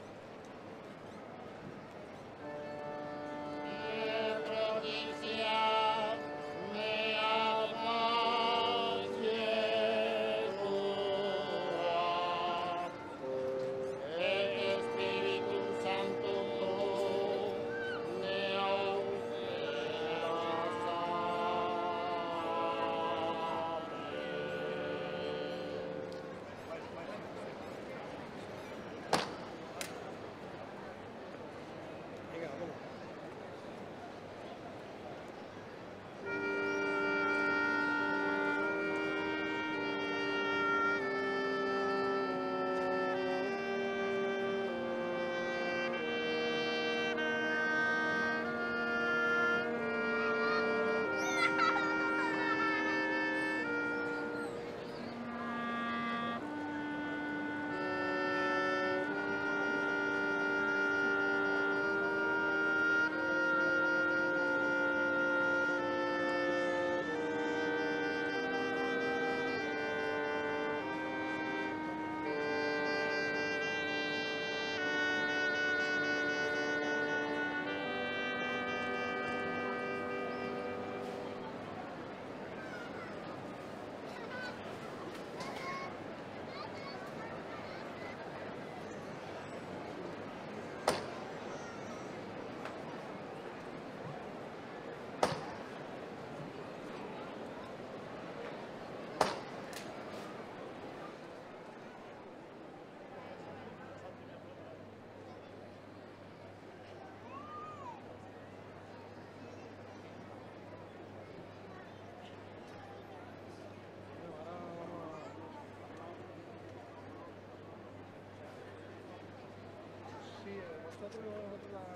nosotros, nosotros la...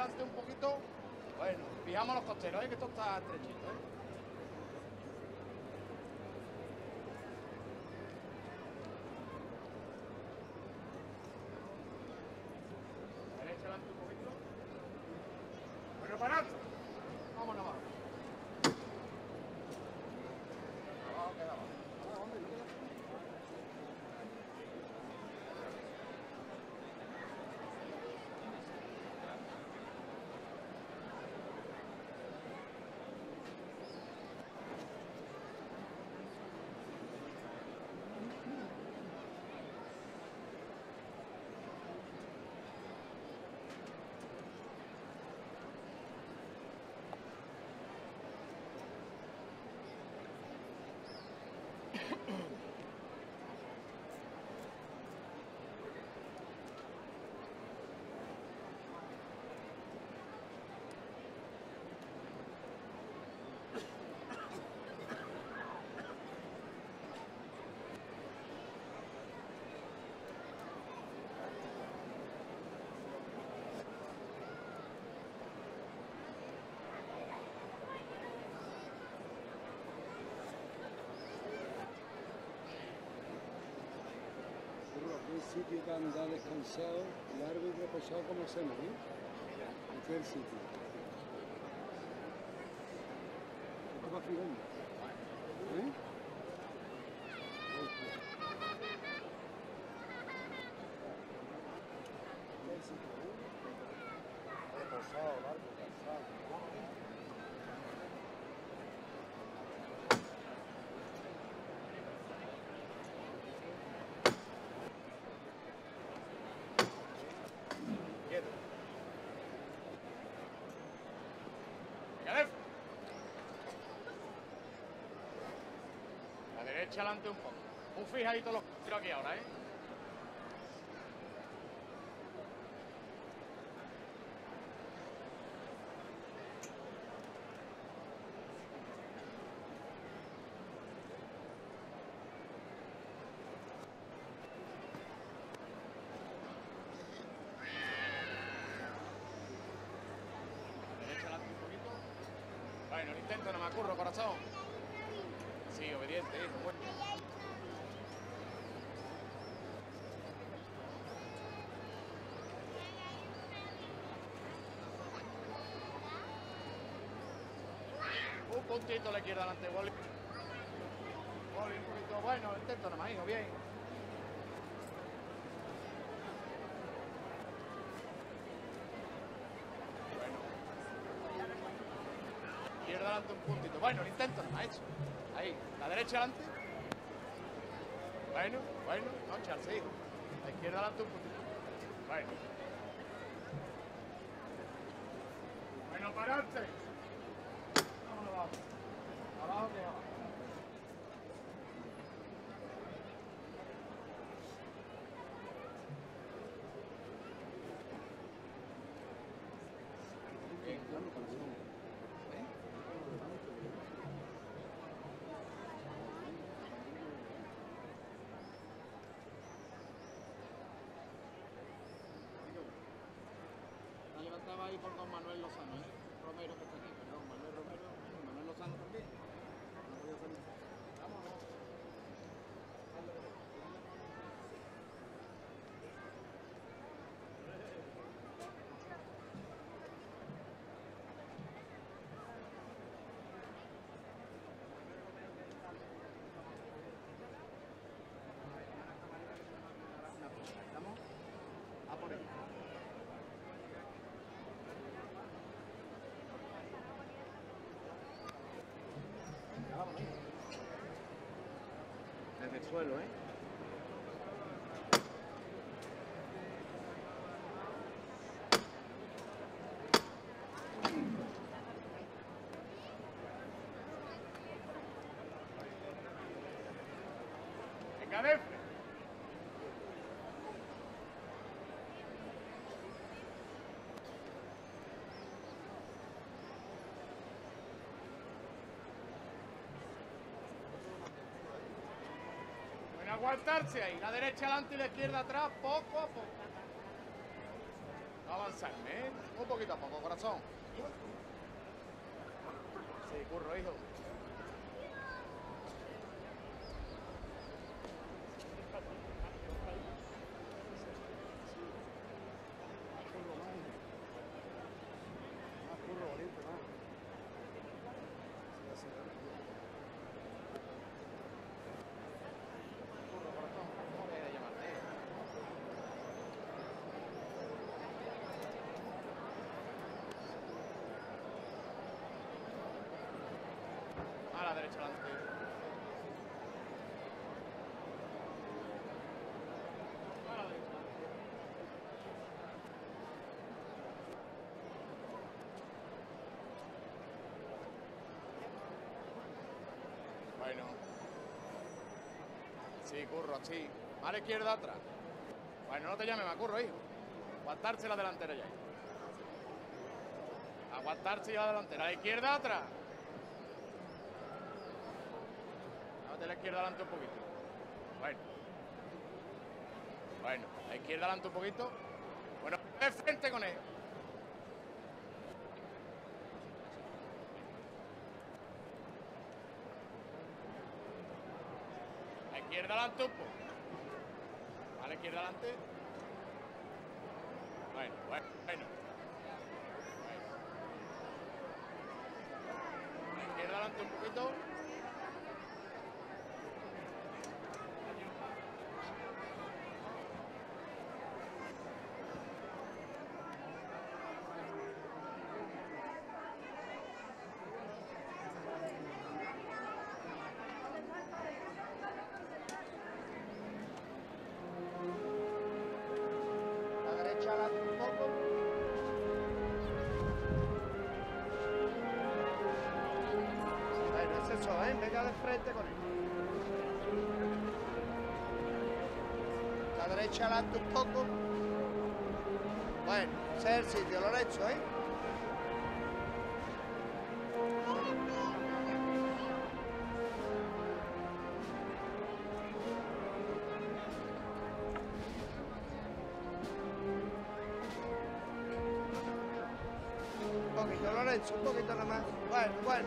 adelante un poquito. Bueno, fijamos los costeros, ¿eh? Que esto está estrechito, ¿eh? Derecha adelante un poquito. Bueno, parad. Vámonos abajo. Abajo queda abajo. Un sitio para andar descansado, largo y reposado como hacemos, ¿eh? Este es el sitio. Esto va firmando. ¿Eh? Reposado, largo, cansado. La derecha adelante un poco. Un fijadito los tiro aquí ahora, ¿eh? Derecha adelante un poquito. Bueno, lo intento, no me acurro, corazón. Sí, obediente, hijo. Bueno. Un puntito le quiero delante, Wally. Wally, un poquito. Bueno, intento nomás, hijo, bien. Bueno. Izquierda adelante un puntito. Bueno, lo intento nomás, hecho. Ahí, la derecha adelante. Bueno, bueno, no echarse, hijo. La izquierda adelante un puntito. Bueno. Bueno, pararte. Vámonos abajo. Abajo que abajo. Bien, claro, corazón. Estaba ahí por don Manuel Lozano, ¿eh? Romero que está aquí, perdón, Manuel Romero, Manuel Lozano también. No podía salir. Vámonos. Estamos a por ahí. Desde el suelo, ¿eh? Venga, de aguantarse ahí, la derecha adelante y la izquierda atrás, poco a poco. Avanzarme, ¿eh? Un poquito a poco, corazón. Sí, curro, hijo. A la derecha adelante. A la derecha. Bueno. Sí, curro, así. A la izquierda atrás. Bueno, no te llames más, curro, hijo. Aguantarse la delantera ya. Aguantarse la delantera. A la izquierda atrás. De la izquierda adelante un poquito. Bueno. Bueno, la izquierda adelante un poquito. Bueno, de frente con él. La izquierda adelante un poco. A la izquierda adelante. Bueno, bueno, bueno. La izquierda adelante un poquito. Un poco. Bueno, es eso, ¿eh? Venga de frente con él. La derecha adelante un poco. Bueno, ese es el sitio, lo he hecho, ¿eh? Lorenzo, un poquito nada más. Bueno, bueno.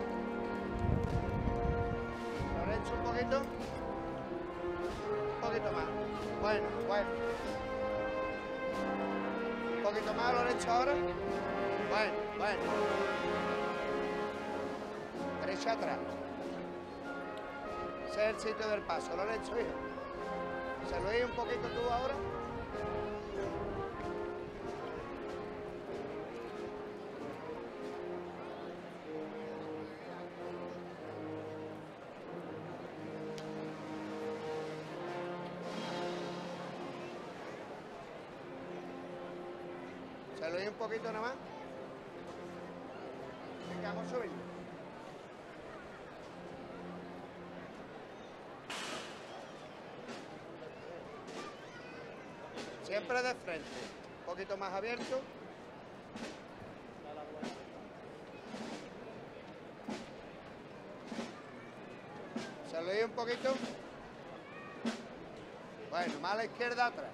Lorenzo, un poquito. Un poquito más. Bueno, bueno. Un poquito más, Lorenzo, ahora. Bueno, bueno. Derecha atrás. Ese es el sitio del paso, Lorenzo, hijo. ¿Se lo oí un poquito tú ahora? ¿Se lo doy un poquito nada más? Venga, vamos a subir. Siempre de frente. Un poquito más abierto. ¿Se lo doy un poquito? Bueno, más a la izquierda atrás.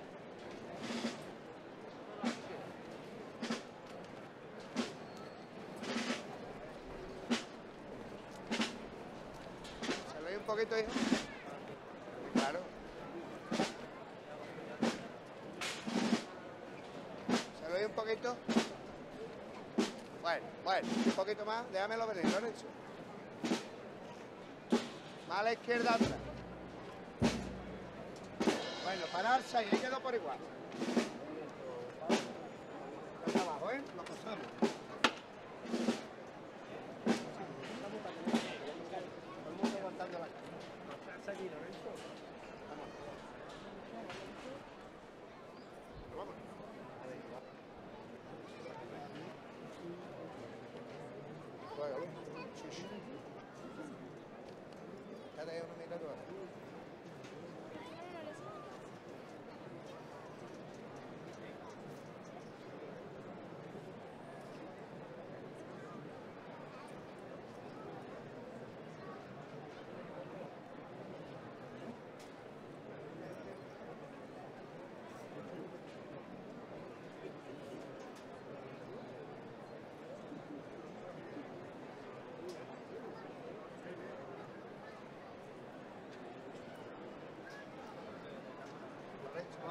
Un poquito, hijo. Claro. ¿Se lo doy un poquito? Bueno, bueno, un poquito más. Déjamelo venir, Lorenzo. Más a la izquierda atrás. Bueno, pararse ahí, ahí quedó por igual. Venga abajo, ¿eh? Lo pasamos. Aguantando la cara. Aquí, Lorenzo. Vamos. Vamos. Juégalo. Sí, sí. Cada uno mira tú ahora.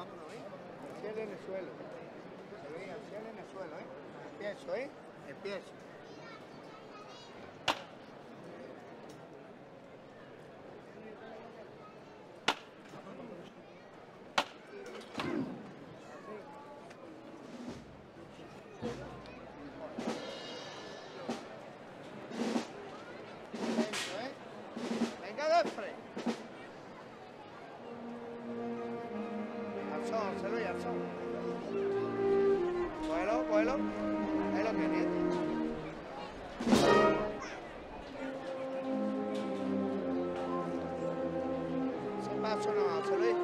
Vámonos, ¿eh? El cielo en el suelo. Se ve el cielo en el suelo, ¿eh? Empiezo, ¿eh? Empiezo. Empiezo, ¿eh? Venga de frente. Al son, se lo al son. Vuelo, vuelo. Es lo que viene. Sin paso no, se lo dice.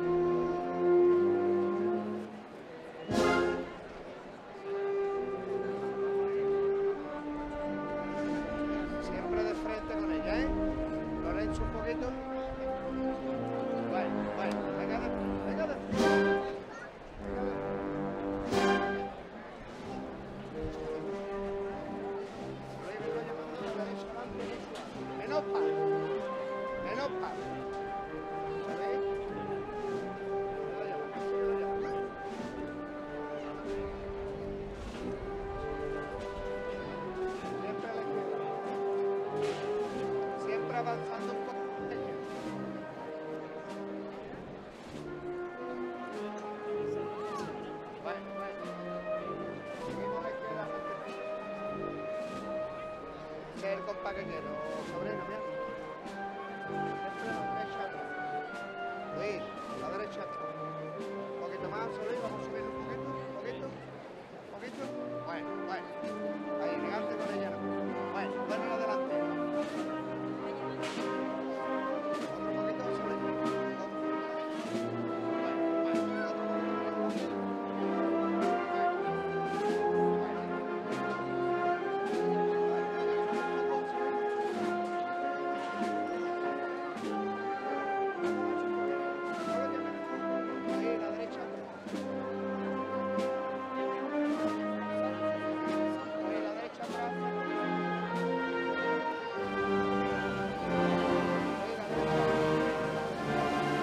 Siempre de frente con ella, ¿eh? Lorenzo un poquito. Bueno, bueno, venga de frente, venga de frente. Menos par, menos par. ¿Sabéis? Siempre a la izquierda. Siempre avanzando un poco. Bueno, bueno. Seguimos a la izquierda. Ese es el compás que quiero, sobrino, mira. Siempre a la derecha atrás. Luis, a la derecha atrás. Un poquito más, sobrino, vamos a subir un poquito, un poquito, un poquito. Bueno, bueno. Ahí, elegante con ella, no. Bueno, bueno, en adelante. Otro poquito, sobrino. Bueno, bueno, otro poquito. Ahí, la derecha. Ahí, la derecha atrás. Ahí, la derecha.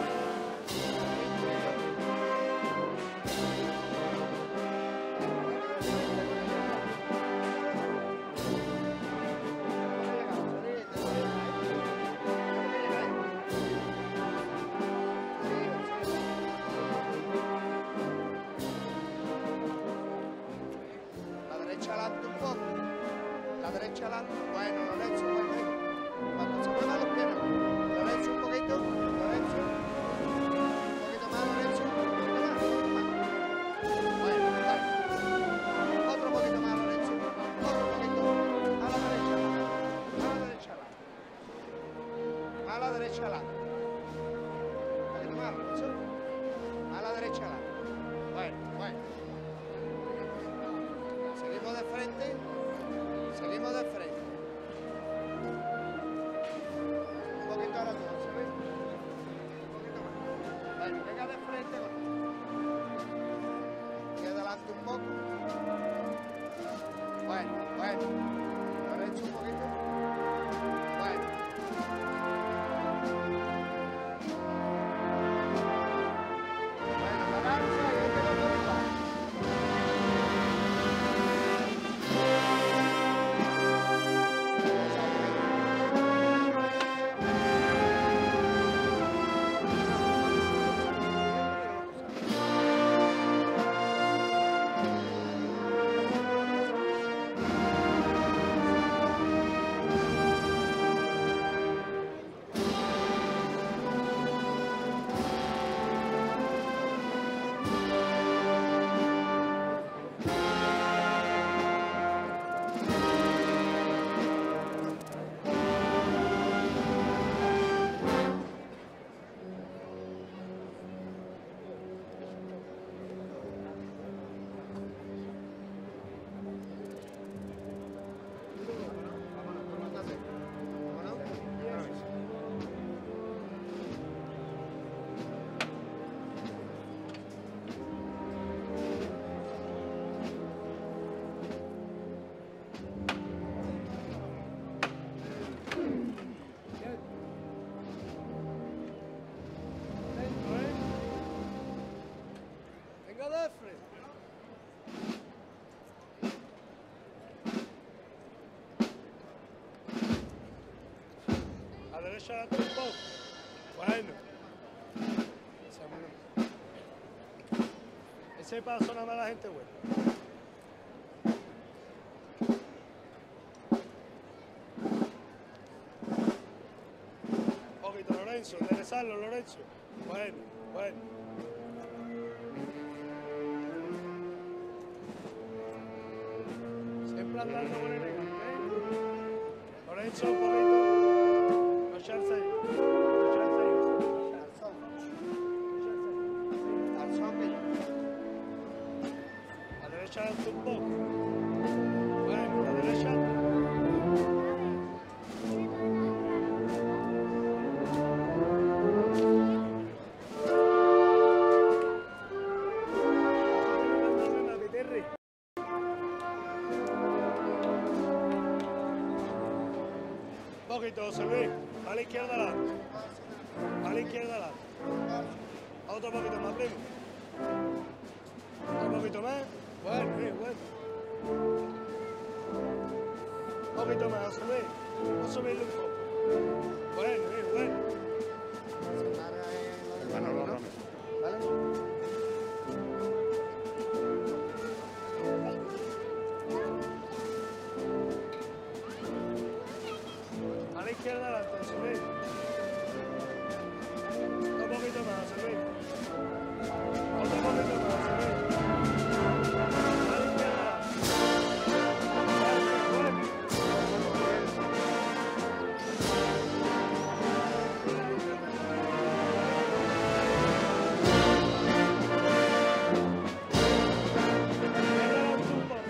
La derecha adelante un poco. La derecha adelante. Bueno, Lorenzo, bueno, ahí. Cuando se muevan los pies. Lorenzo un poquito. Lorenzo. Un poquito más, Lorenzo. Un poquito más. Un poquito más. Bueno, bueno. Otro poquito más, Lorenzo. Otro poquito. A la derecha. A la derecha adelante. A la derecha adelante. Un poquito más, Lorenzo. A la derecha adelante. Bueno, bueno. Seguimos de frente, seguimos de frente. Un poquito ahora todo, ¿se ve? Un poquito más. Bueno, venga de frente. Y adelante un poco. Bueno, bueno. Lorenzo un poquito. Bueno. derecha adelante un poco. Bueno. Ese paso nada más la gente buena. Un poquito, Lorenzo, enderezarlo, Lorenzo. Bueno, bueno. Siempre andando con el elegante, ¿eh? Lorenzo, un poquito. No echarse ahí. No echarse ahí. Al son que yo. A la derecha adelante un poco. Bueno, a la derecha. Un poquito, José Luis. A la izquierda adelante. A la izquierda adelante. Otro poquito más, primo. Un poquito más. Bueno, bien, bueno. Un poquito más, José Luis. Vamos a subirle un poco. Bueno, bien, bueno. Bueno, no, no. ¿Vale? A la izquierda adelante, José Luis. Un poquito más, José Luis. Otro poquito más, José Luis. A la izquierda adelante. Bueno, bueno. Adelante un poco,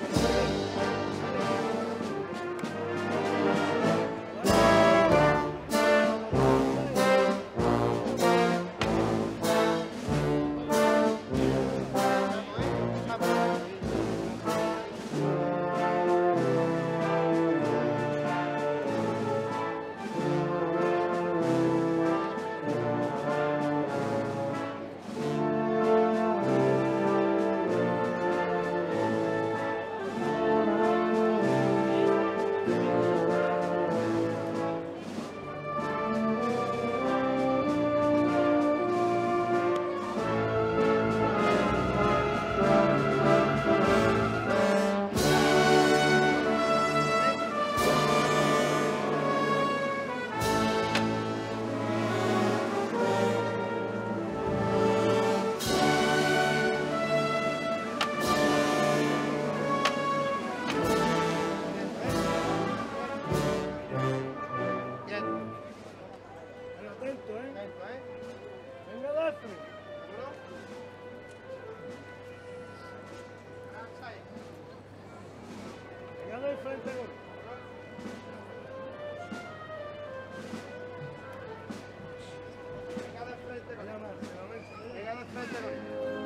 Bien. Pero atento, ¿eh? Atento, ¿eh? Venga, Daphne. ¿Seguro? Avanza ahí. Venga de frente, gol. Venga de frente con Venga él. más, Lorenzo. Venga de frente con él.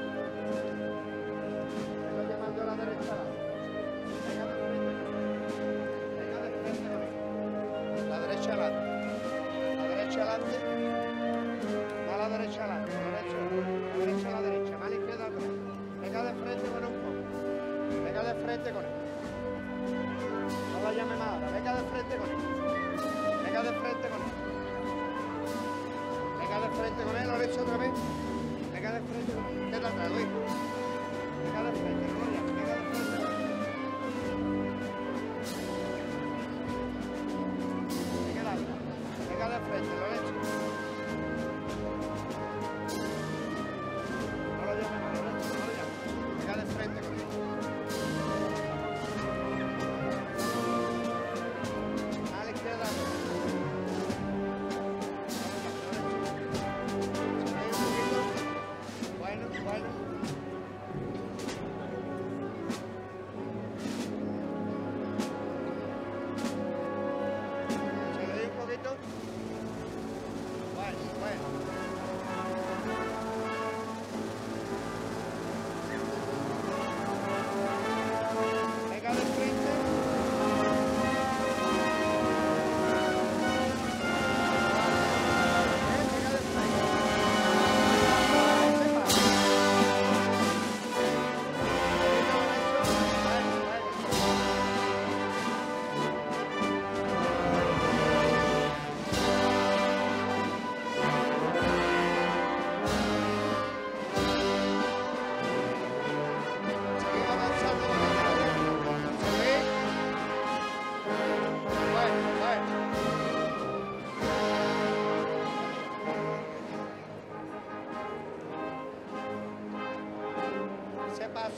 Venga llamando a la derecha. Venga de frente con él. Venga de frente con él. La derecha adelante. La derecha adelante. A la derecha adelante. La derecha, la derecha a la derecha. Más a la izquierda atrás. Venga de frente con él un poco. Venga de frente con él. No la llame más ahora. Venga de frente con él. Venga de frente con él. Venga de frente con él, Lorenzo, otra vez. Venga de frente con él. Quédate atrás, Luis. Venga de frente, no lo llames. Venga de frente con él. Venga de atrás. Venga de frente, Lorenzo. No lo llames más, Lorenzo, no lo llames. Venga de frente con él. A la izquierda. Bueno, bueno. Se le doy un poquito.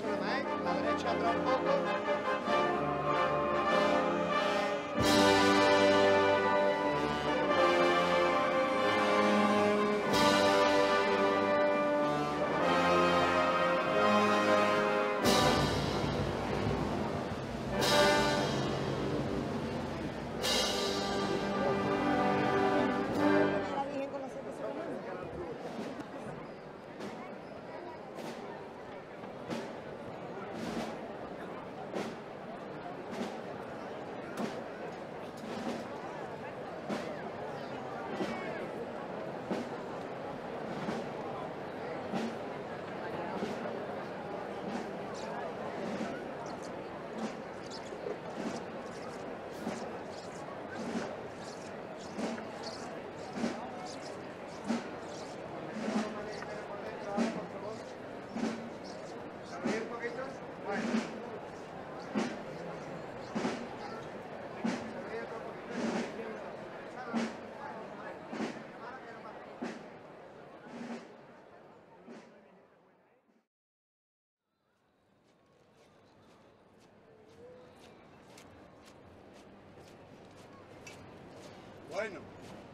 paso nada más, ¿eh? La derecha atrás un poco. La Virgen con la Santa Sacramento. Sonreír un poquito. Bueno. Sonreír otro poquito. Bueno.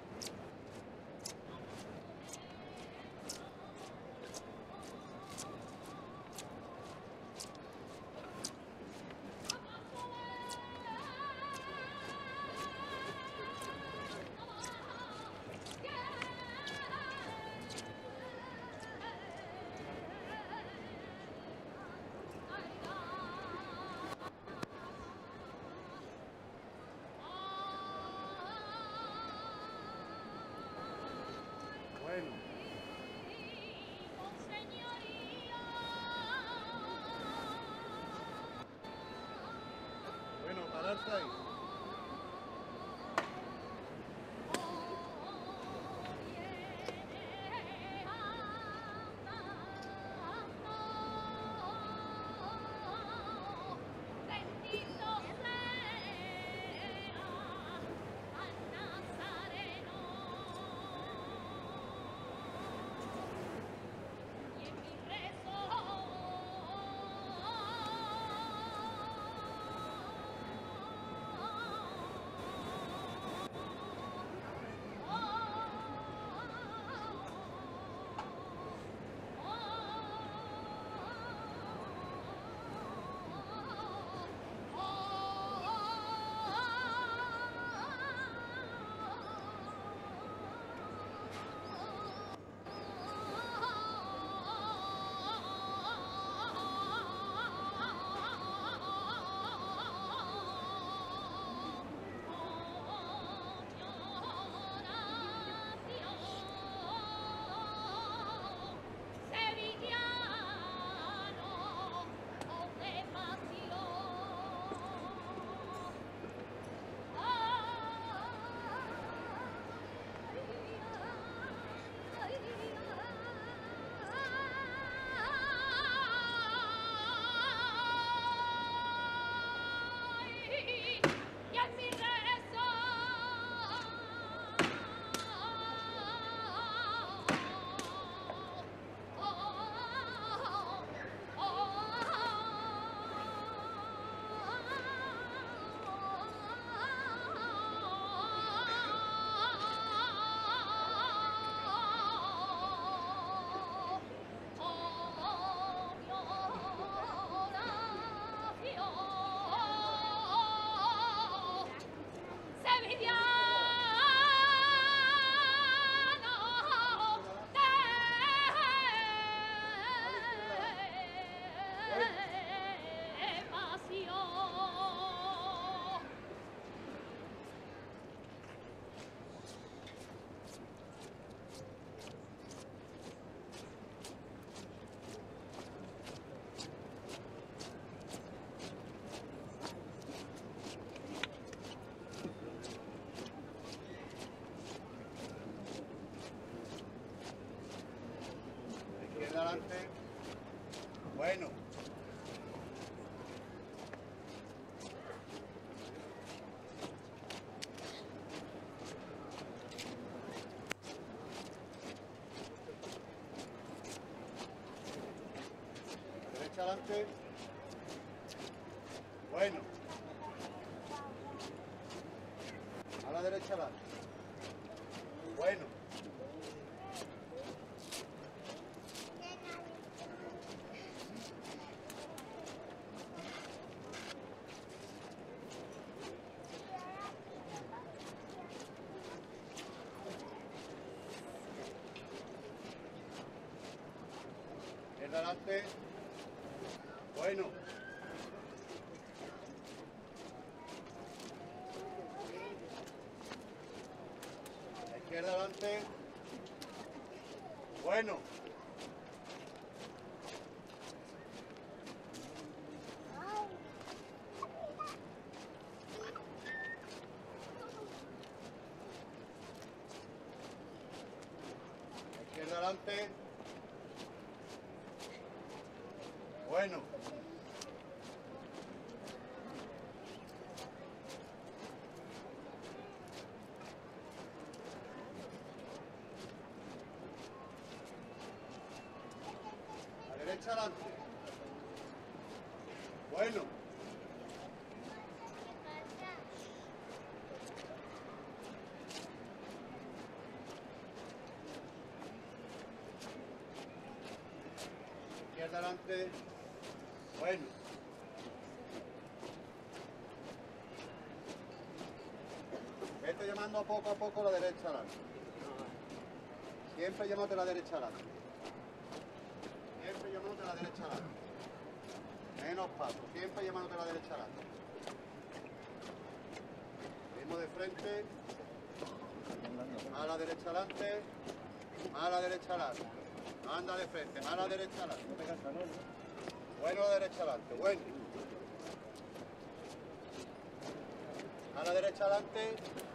Bueno. Bueno, pararse ahí. Adelante. Bueno. Derecha adelante. Bueno. A la derecha adelante. Bueno. Izquierda adelante. Bueno. Izquierda adelante. Bueno. Izquierda adelante. Bueno. A derecha adelante. Bueno. Izquierda adelante. Bueno. Vete llamando poco a poco la derecha adelante. Siempre llámate la derecha adelante. Siempre llamándote la derecha adelante. Menos paso. Siempre llamándote la derecha adelante. Mismo de frente. A la derecha adelante. A la derecha adelante. Anda de frente. A la derecha adelante. Bueno, a la derecha adelante, bueno. A la derecha adelante.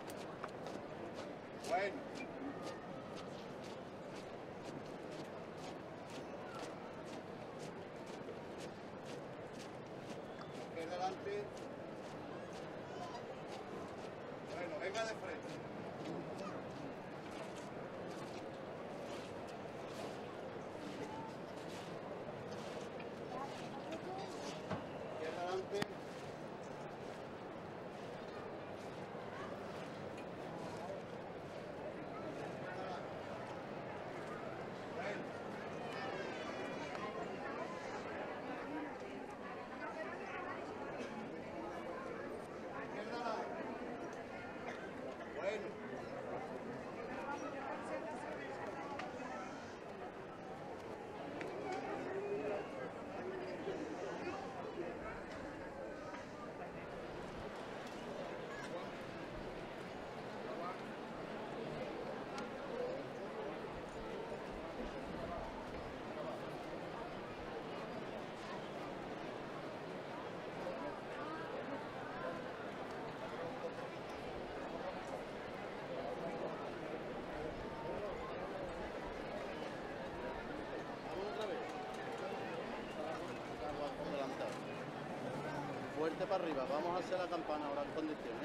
Bueno. Izquierda adelante. Bueno, venga de frente. Fuerte para arriba, vamos a hacer la campana ahora en condiciones.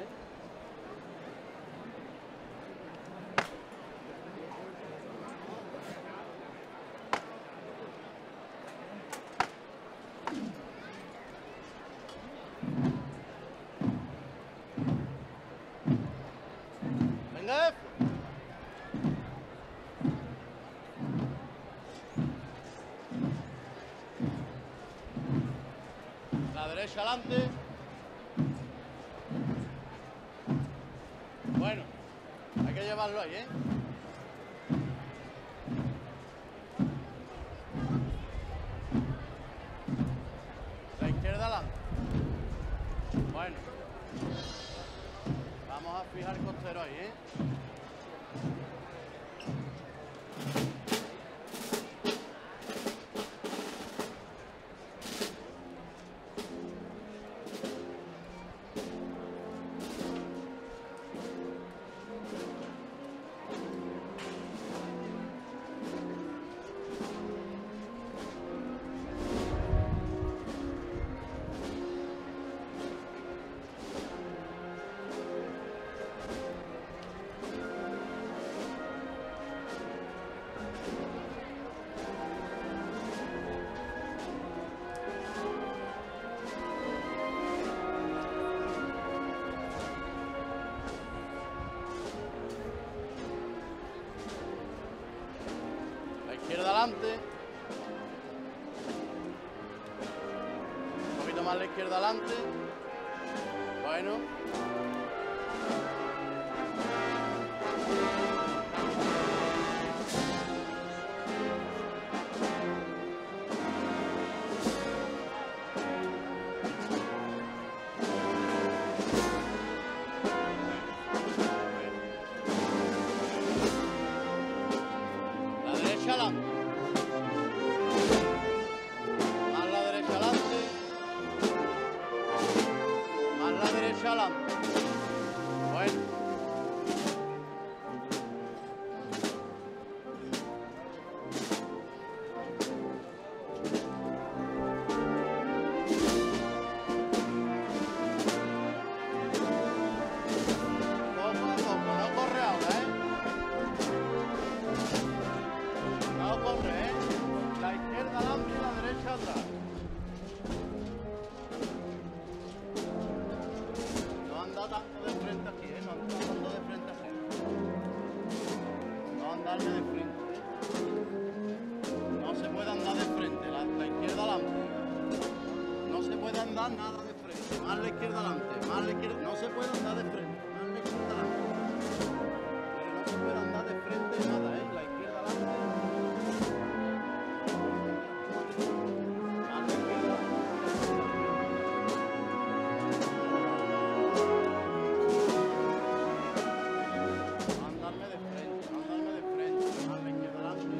Venga, F. La derecha adelante. Bueno, hay que llevarlo ahí, ¿eh? La izquierda adelante. Bueno. Vamos a fijar el costero ahí, ¿eh? adelante. Un poquito más a la izquierda adelante. Bueno. La derecha adelante. Más la derecha adelante. Más la derecha adelante. Bueno. Poco a poco, no corre ahora, ¿eh? No corre, ¿eh? La izquierda adelante y la derecha atrás. No anda tanto de frente aquí, ¿eh? No anda tanto de frente así. No andarle de frente, ¿eh? No se puede andar de frente, la, la izquierda adelante. No se puede andar nada de frente. Más la izquierda adelante, más la izquierda. No se puede andar de frente, más la izquierda adelante. Pero no se puede andar de frente nada, ¿eh? La izquierda adelante. Más la izquierda adelante. No andarme de frente, no andarme de frente, más la izquierda adelante.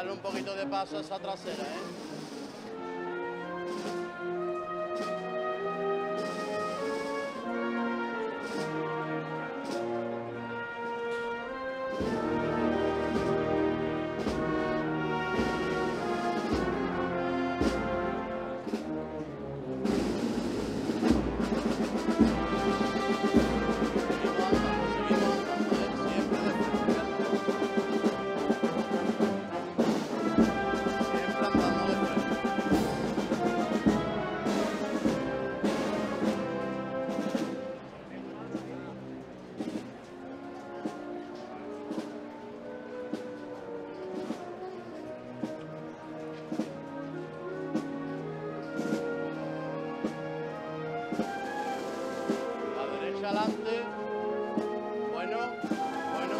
Darle un poquito de paso a esa trasera, ¿eh? Adelante. Bueno, bueno.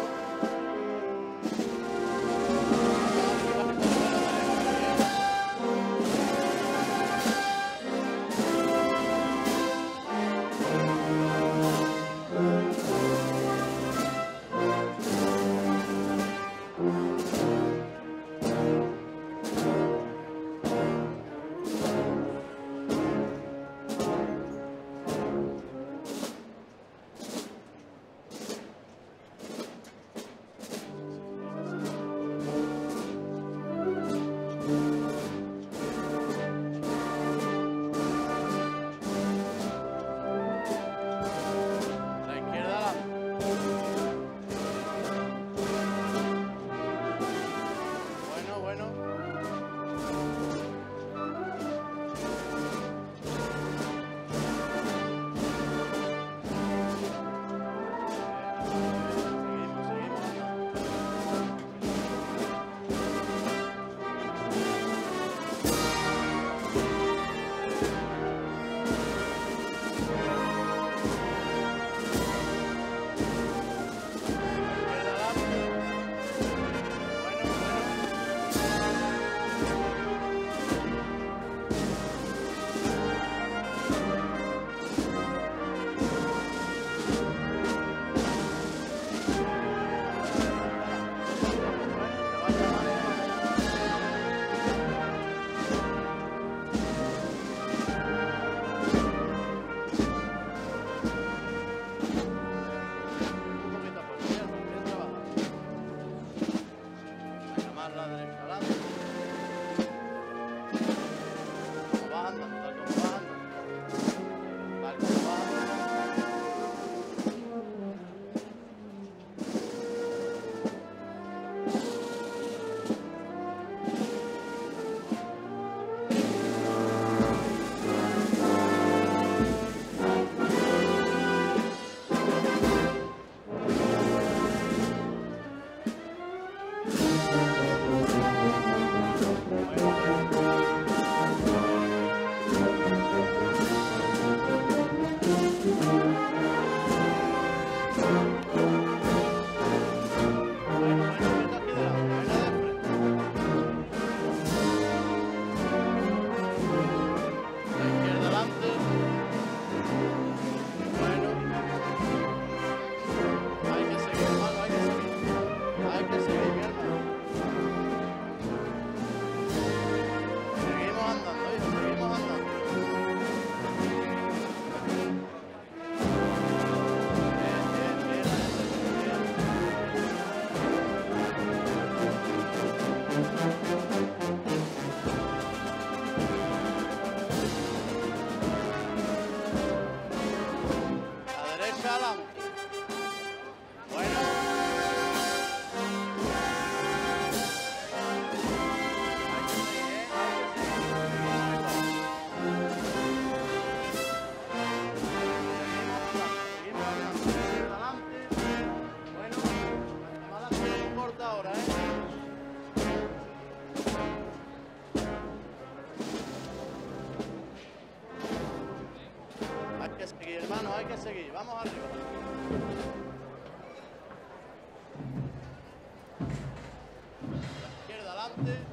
Hay que seguir, vamos arriba. Izquierda adelante.